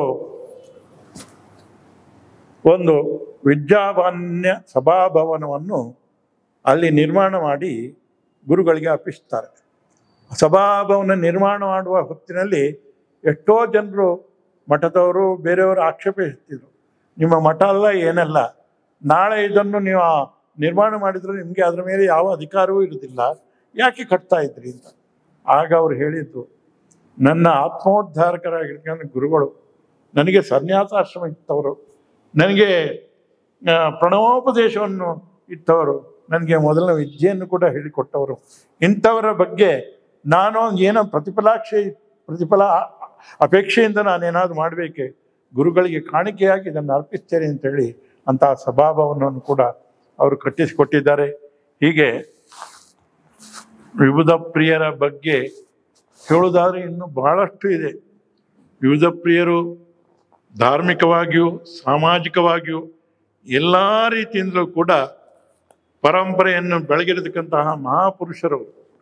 ಒಂದು ವಿದ್ಯಾಮಾನ್ಯ ಸಭಾಭವನವನ್ನು ಅಲ್ಲಿ ನಿರ್ಮಾಣ ಮಾಡಿ ಗುರುಗಳಿಗೆ ಅರ್ಪಿಸ್ತಾರೆ. ಸಭಾಭವನ ನಿರ್ಮಾಣ ಮಾಡುವ ಹೊತ್ತಿನಲ್ಲಿ ಎಷ್ಟೋ ಜನರು ಮಠದವರು ಬೇರೆಯವರು ಆಕ್ಷೇಪಿಸ್ತಿದ್ರು, ನಿಮ್ಮ ಮಠ ಅಲ್ಲ ಏನಲ್ಲ, ನಾಳೆ ಇದನ್ನು ನೀವು ನಿರ್ಮಾಣ ಮಾಡಿದರೆ ನಿಮಗೆ ಅದರ ಮೇಲೆ ಯಾವ ಅಧಿಕಾರವೂ ಇರೋದಿಲ್ಲ, ಯಾಕೆ ಕಟ್ತಾ ಇದ್ರಿ ಅಂತ. ಆಗ ಅವರು ಹೇಳಿದ್ದು, ನನ್ನ ಆತ್ಮೋದ್ಧಾರಕರಾಗಿರ್ತಕ್ಕಂಥ ಗುರುಗಳು ನನಗೆ ಸನ್ಯಾಸಾಶ್ರಮ ಇತ್ತವರು, ನನಗೆ ಪ್ರಣವೋಪದೇಶವನ್ನು ಇತ್ತವರು, ನನಗೆ ಮೊದಲನೇ ವಿದ್ಯೆಯನ್ನು ಕೂಡ ಹೇಳಿಕೊಟ್ಟವರು. ಇಂಥವರ ಬಗ್ಗೆ ನಾನು ಏನೋ ಪ್ರತಿಫಲಾಕ್ಷೆ ಪ್ರತಿಫಲ ಅಪೇಕ್ಷೆಯಿಂದ ನಾನೇನಾದರೂ ಮಾಡಬೇಕೆ, ಗುರುಗಳಿಗೆ ಕಾಣಿಕೆಯಾಗಿ ಇದನ್ನು ಅರ್ಪಿಸ್ತೇನೆ ಅಂತೇಳಿ ಅಂತಹ ಸಭಾಭವನವನ್ನು ಕೂಡ ಅವರು ಕಟ್ಟಿಸಿಕೊಟ್ಟಿದ್ದಾರೆ. ಹೀಗೆ ವಿಬುಧ ಪ್ರಿಯರ ಬಗ್ಗೆ ಹೇಳುವುದಾದರೆ ಇನ್ನೂ ಬಹಳಷ್ಟು ಇದೆ. ವಿಬುಧ ಪ್ರಿಯರು ಧಾರ್ಮಿಕವಾಗಿಯೂ ಸಾಮಾಜಿಕವಾಗಿಯೂ ಎಲ್ಲ ರೀತಿಯಿಂದಲೂ ಕೂಡ ಪರಂಪರೆಯನ್ನು ಬೆಳಗಿರತಕ್ಕಂತಹ ಮಹಾಪುರುಷರು.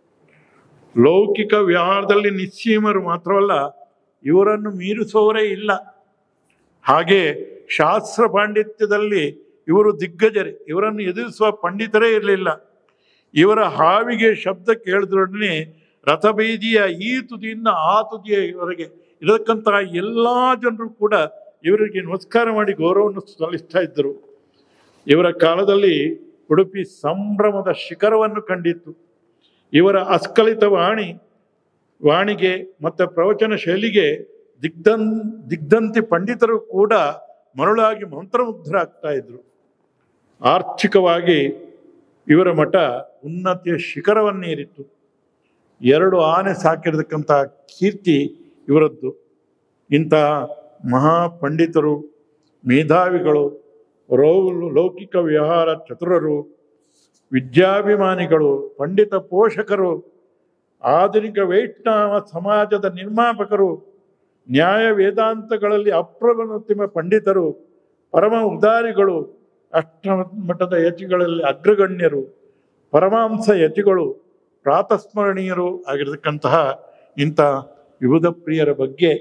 ಲೌಕಿಕ ವ್ಯವಹಾರದಲ್ಲಿ ನಿಸ್ಸೀಮರು ಮಾತ್ರವಲ್ಲ, ಇವರನ್ನು ಮೀರಿಸುವವರೇ ಇಲ್ಲ. ಹಾಗೆ ಶಾಸ್ತ್ರ ಪಾಂಡಿತ್ಯದಲ್ಲಿ ಇವರು ದಿಗ್ಗಜರೇ, ಇವರನ್ನು ಎದುರಿಸುವ ಪಂಡಿತರೇ ಇರಲಿಲ್ಲ. ಇವರ ಹಾವಿಗೆ ಶಬ್ದ ಕೇಳಿದ್ರೊಡನೆ ರಥಬೀದಿಯ ಈ ತುದಿಯಿಂದ ಆ ತುದಿಯವರೆಗೆ ಇರತಕ್ಕಂತಹ ಎಲ್ಲ ಜನರು ಕೂಡ ಇವರಿಗೆ ನಮಸ್ಕಾರ ಮಾಡಿ ಗೌರವವನ್ನು ಸಲ್ಲಿಸ್ತಾ ಇದ್ದರು. ಇವರ ಕಾಲದಲ್ಲಿ ಉಡುಪಿ ಸಂಭ್ರಮದ ಶಿಖರವನ್ನು ಕಂಡಿತ್ತು. ಇವರ ಅಸ್ಖಲಿತ ವಾಣಿ ವಾಣಿಗೆ ಮತ್ತು ಪ್ರವಚನ ಶೈಲಿಗೆ ದಿಗ್ಧನ್ ದಿಗ್ಧಂತಿ ಪಂಡಿತರು ಕೂಡ ಮರುಳಾಗಿ ಮಂತ್ರಮುಗ್ಧರಾಗ್ತಾ ಇದ್ರು. ಆರ್ಥಿಕವಾಗಿ ಇವರ ಮಠ ಉನ್ನತಿಯ ಶಿಖರವನ್ನೇರಿತ್ತು. ಎರಡು ಆನೆ ಸಾಕಿರತಕ್ಕಂಥ ಕೀರ್ತಿ ಇವರದ್ದು. ಇಂತಹ ಮಹಾಪಂಡಿತರು, ಮೇಧಾವಿಗಳು, ರೌ ಲೌಕಿಕ ವ್ಯವಹಾರ ಚತುರರು, ವಿದ್ಯಾಭಿಮಾನಿಗಳು, ಪಂಡಿತ ಪೋಷಕರು, ಆಧುನಿಕ ವೈಷ್ಣವ ಸಮಾಜದ ನಿರ್ಮಾಪಕರು, ನ್ಯಾಯ ವೇದಾಂತಗಳಲ್ಲಿ ಅಪ್ರತಿಮ ಪಂಡಿತರು, ಪರಮ ಉದಾರಿಗಳು, ಅಷ್ಟಮಠದ ಯತಿಗಳಲ್ಲಿ ಅಗ್ರಗಣ್ಯರು, ಪರಮಾಂಸ ಯತಿಗಳು, ಪ್ರಾತಸ್ಮರಣೀಯರು ಆಗಿರತಕ್ಕಂತಹ ಇಂಥ ವಿಬುಧ ಪ್ರಿಯರ ಬಗ್ಗೆ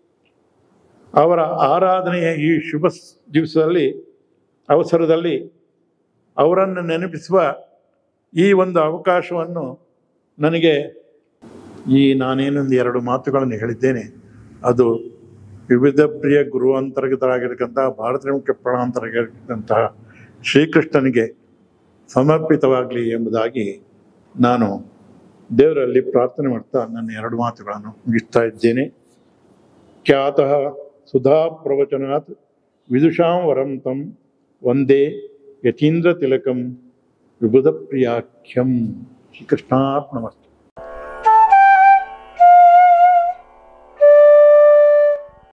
ಅವರ ಆರಾಧನೆಯ ಈ ಶುಭ ದಿವಸದಲ್ಲಿ ಅವಸರದಲ್ಲಿ ಅವರನ್ನು ನೆನಪಿಸುವ ಈ ಒಂದು ಅವಕಾಶವನ್ನು ನನಗೆ ಈ ನಾನೇನೊಂದು ಎರಡು ಮಾತುಗಳನ್ನು ಹೇಳಿದ್ದೇನೆ, ಅದು ವಿವಿಧ ಪ್ರಿಯ ಗುರು ಅಂತರ್ಗತರಾಗಿರ್ತಕ್ಕಂತಹ ಭಾರತೀಯ ಮುಖ್ಯ ಪ್ರಾಣಾಂತರಾಗಿರ್ತಕ್ಕಂತಹ ಶ್ರೀಕೃಷ್ಣನಿಗೆ ಸಮರ್ಪಿತವಾಗಲಿ ಎಂಬುದಾಗಿ ನಾನು ದೇವರಲ್ಲಿ ಪ್ರಾರ್ಥನೆ ಮಾಡ್ತಾ ನನ್ನ ಎರಡು ಮಾತುಗಳನ್ನು ಮುಗಿಸ್ತಾ ಇದ್ದೇನೆ. ಖ್ಯಾತಃ ಸುಧಾ ಪ್ರವಚನಾತ್ ವಿದುಷಾಂ ವರಂ ತಂ ವಂದೇ ಯತೀಂದ್ರ ತಿಲಕಂ ವಿಬುಧ ಪ್ರಿಯಾಖ್ಯಂ. ಶ್ರೀಕೃಷ್ಣಾರ್ಪಣಮಸ್ತು.